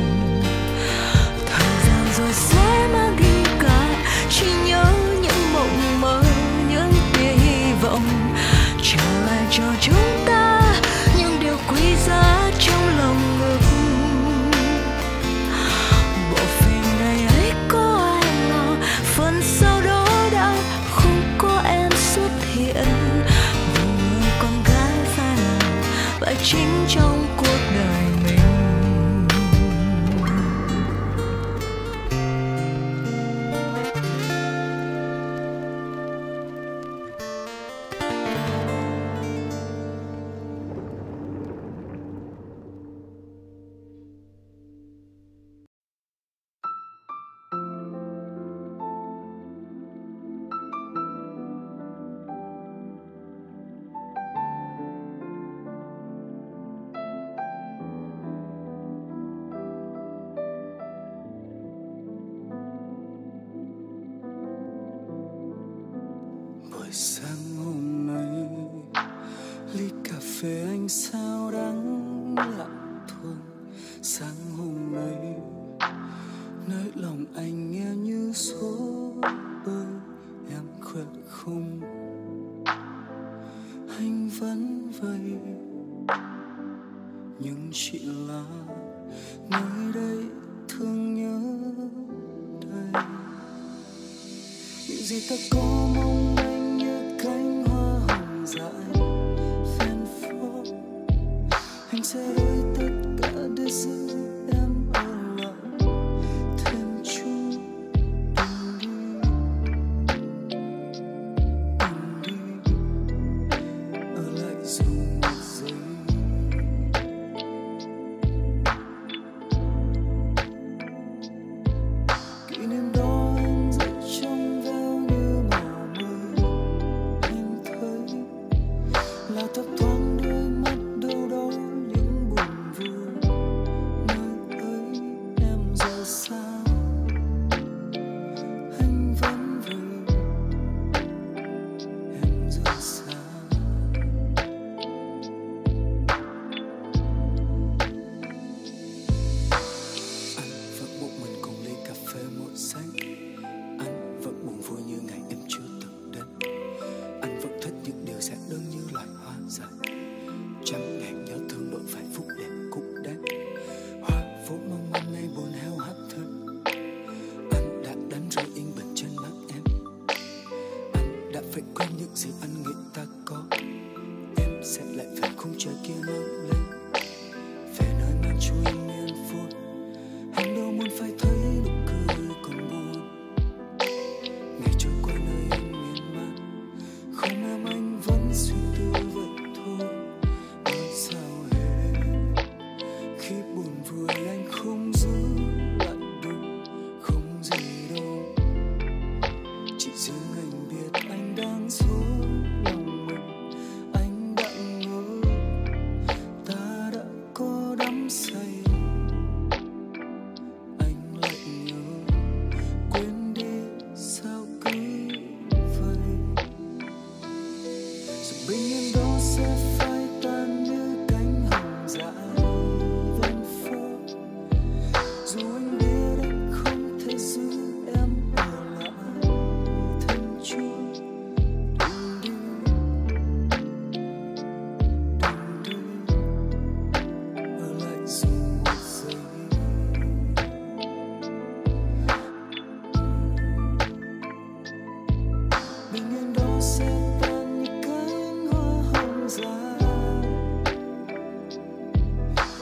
Thời gian rồi sẽ mang đi cả chỉ nhớ những mộng mơ, những tia hy vọng trả lại cho chúng ta những điều quý giá trong lòng ngực. Bộ phim ngày ấy có ai ngờ phần sau đó đã không có em xuất hiện, vì người con gái phải là vai chính trong cuộc đời mình. Buổi sáng hôm nay ly cà phê anh sao đắng lặng thôi. Sáng hôm nay nơi lòng anh nghe như số bơi. Em khỏe không? Anh vẫn vậy, nhưng chỉ là nơi đây thương nhớ đây. Những gì ta có mong anh như cánh hoa hồng dại ven phố. Anh sẽ đổi tất cả để giữ em ở lại thêm chút. Đừng đi, ở lại dù một giây. Kỷ niệm đó em giữ trong veo như màu mơ. Anh thấy là thấp thoáng đôi mắt đâu đó những buồn vui.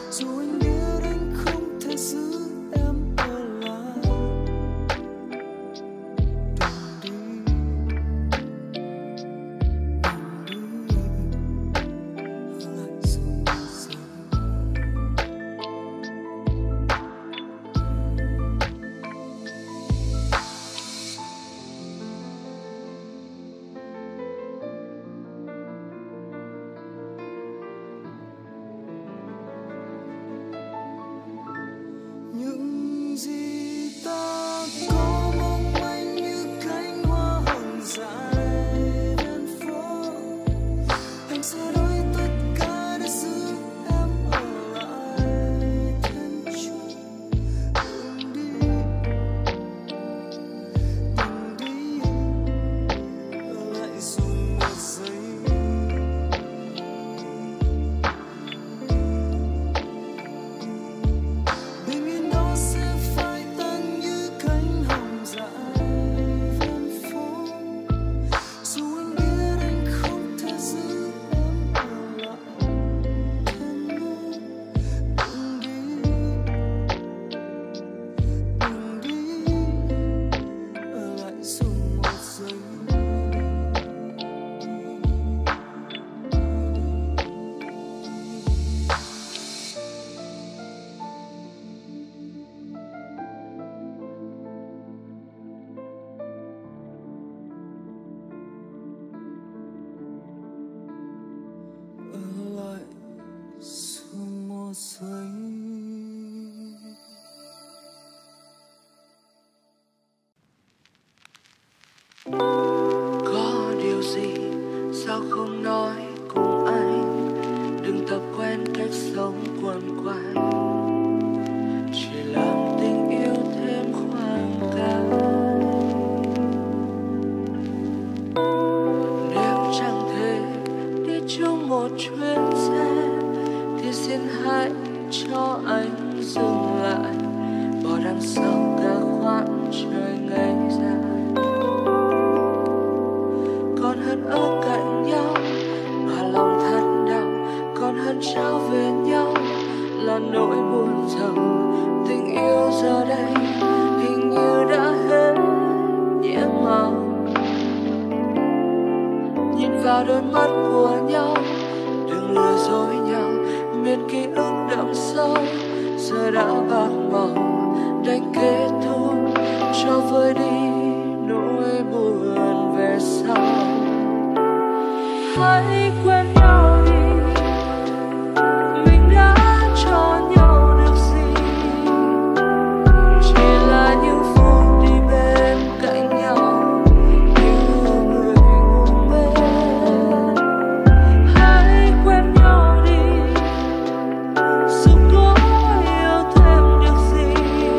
Dù anh biết anh không thể giữ em ở lại. Đừng đi, ở lại dù một giây. Những gì ta có mong manh như cánh hoa hồng dài ven phố, anh sẽ đổi tất cả để giữ em ở lại thêm chút. Đừng đi, ở lại dù một giây. Bình yên đó sẽ phai tan như cánh hồng dại ven phố. Dù anh biết anh không thể giữ em ở lại thêm nữa. Đừng đi, ở lại dù một giây. Ở lại dù một giây. Có điều gì sao không nói cùng anh, đừng tập quen cách sống quằn quại, chỉ làm tình yêu thêm khoảng cách. Nếu chẳng thể đi chung một chuyến xe thì xin hãy cho anh dừng lại, bỏ đằng sau cả khoảng trời ngày dài. Còn hơn ở cạnh nhau mà lòng thật đau, còn hơn trao về nhau là nỗi buồn thầm. Tình yêu giờ đây hình như đã hết nhiễm màu, nhìn vào đôi mắt của nhau, đừng lừa dối nhau. Miền ký ức đậm sâu giờ đã bạc màu, đành kết thúc cho vơi đi nỗi buồn về sau. Hãy quên nhau đi, mình đã cho nhau được gì, chỉ là những phút đi bên cạnh nhau như người ngủ mê. Hãy quên nhau đi, dù có yêu thêm được gì,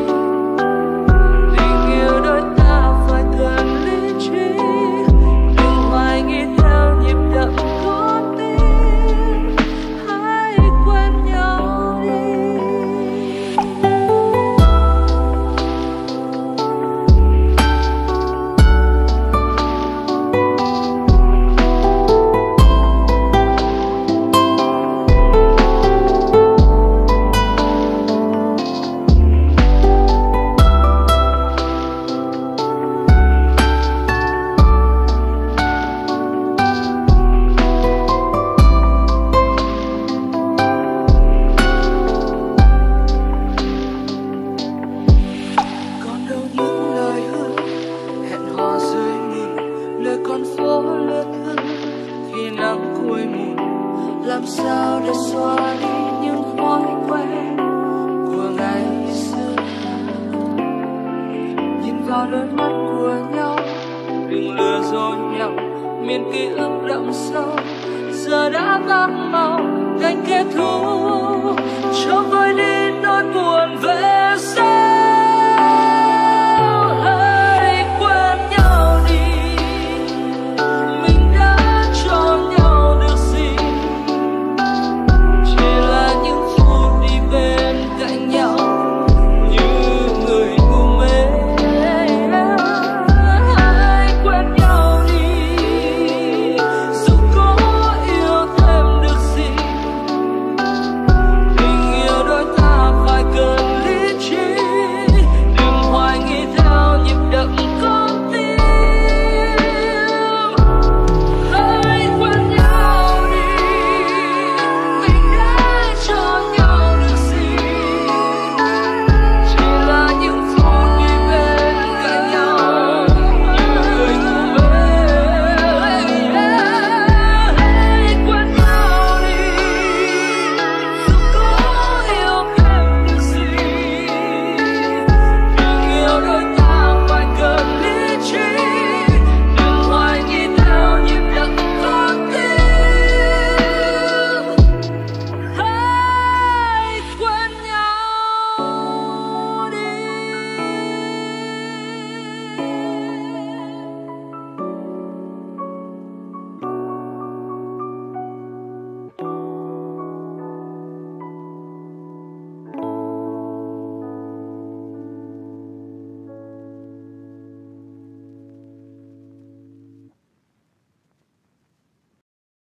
tình yêu đôi ta phải cần lý trí, đừng hoài nghi theo nhịp đập con tim. Hãy quên nhau đi. Còn đâu những lời hứa hẹn hò dưới mưa, nơi con phố lướt hương khi nắng cuối mùa. Làm sao để xóa đi những thói quen của ngày xưa, nhìn vào đôi mắt của nhau, đừng lừa dối nhau. Miền ký ức đậm sâu giờ đã vắng màu, cánh kết thúc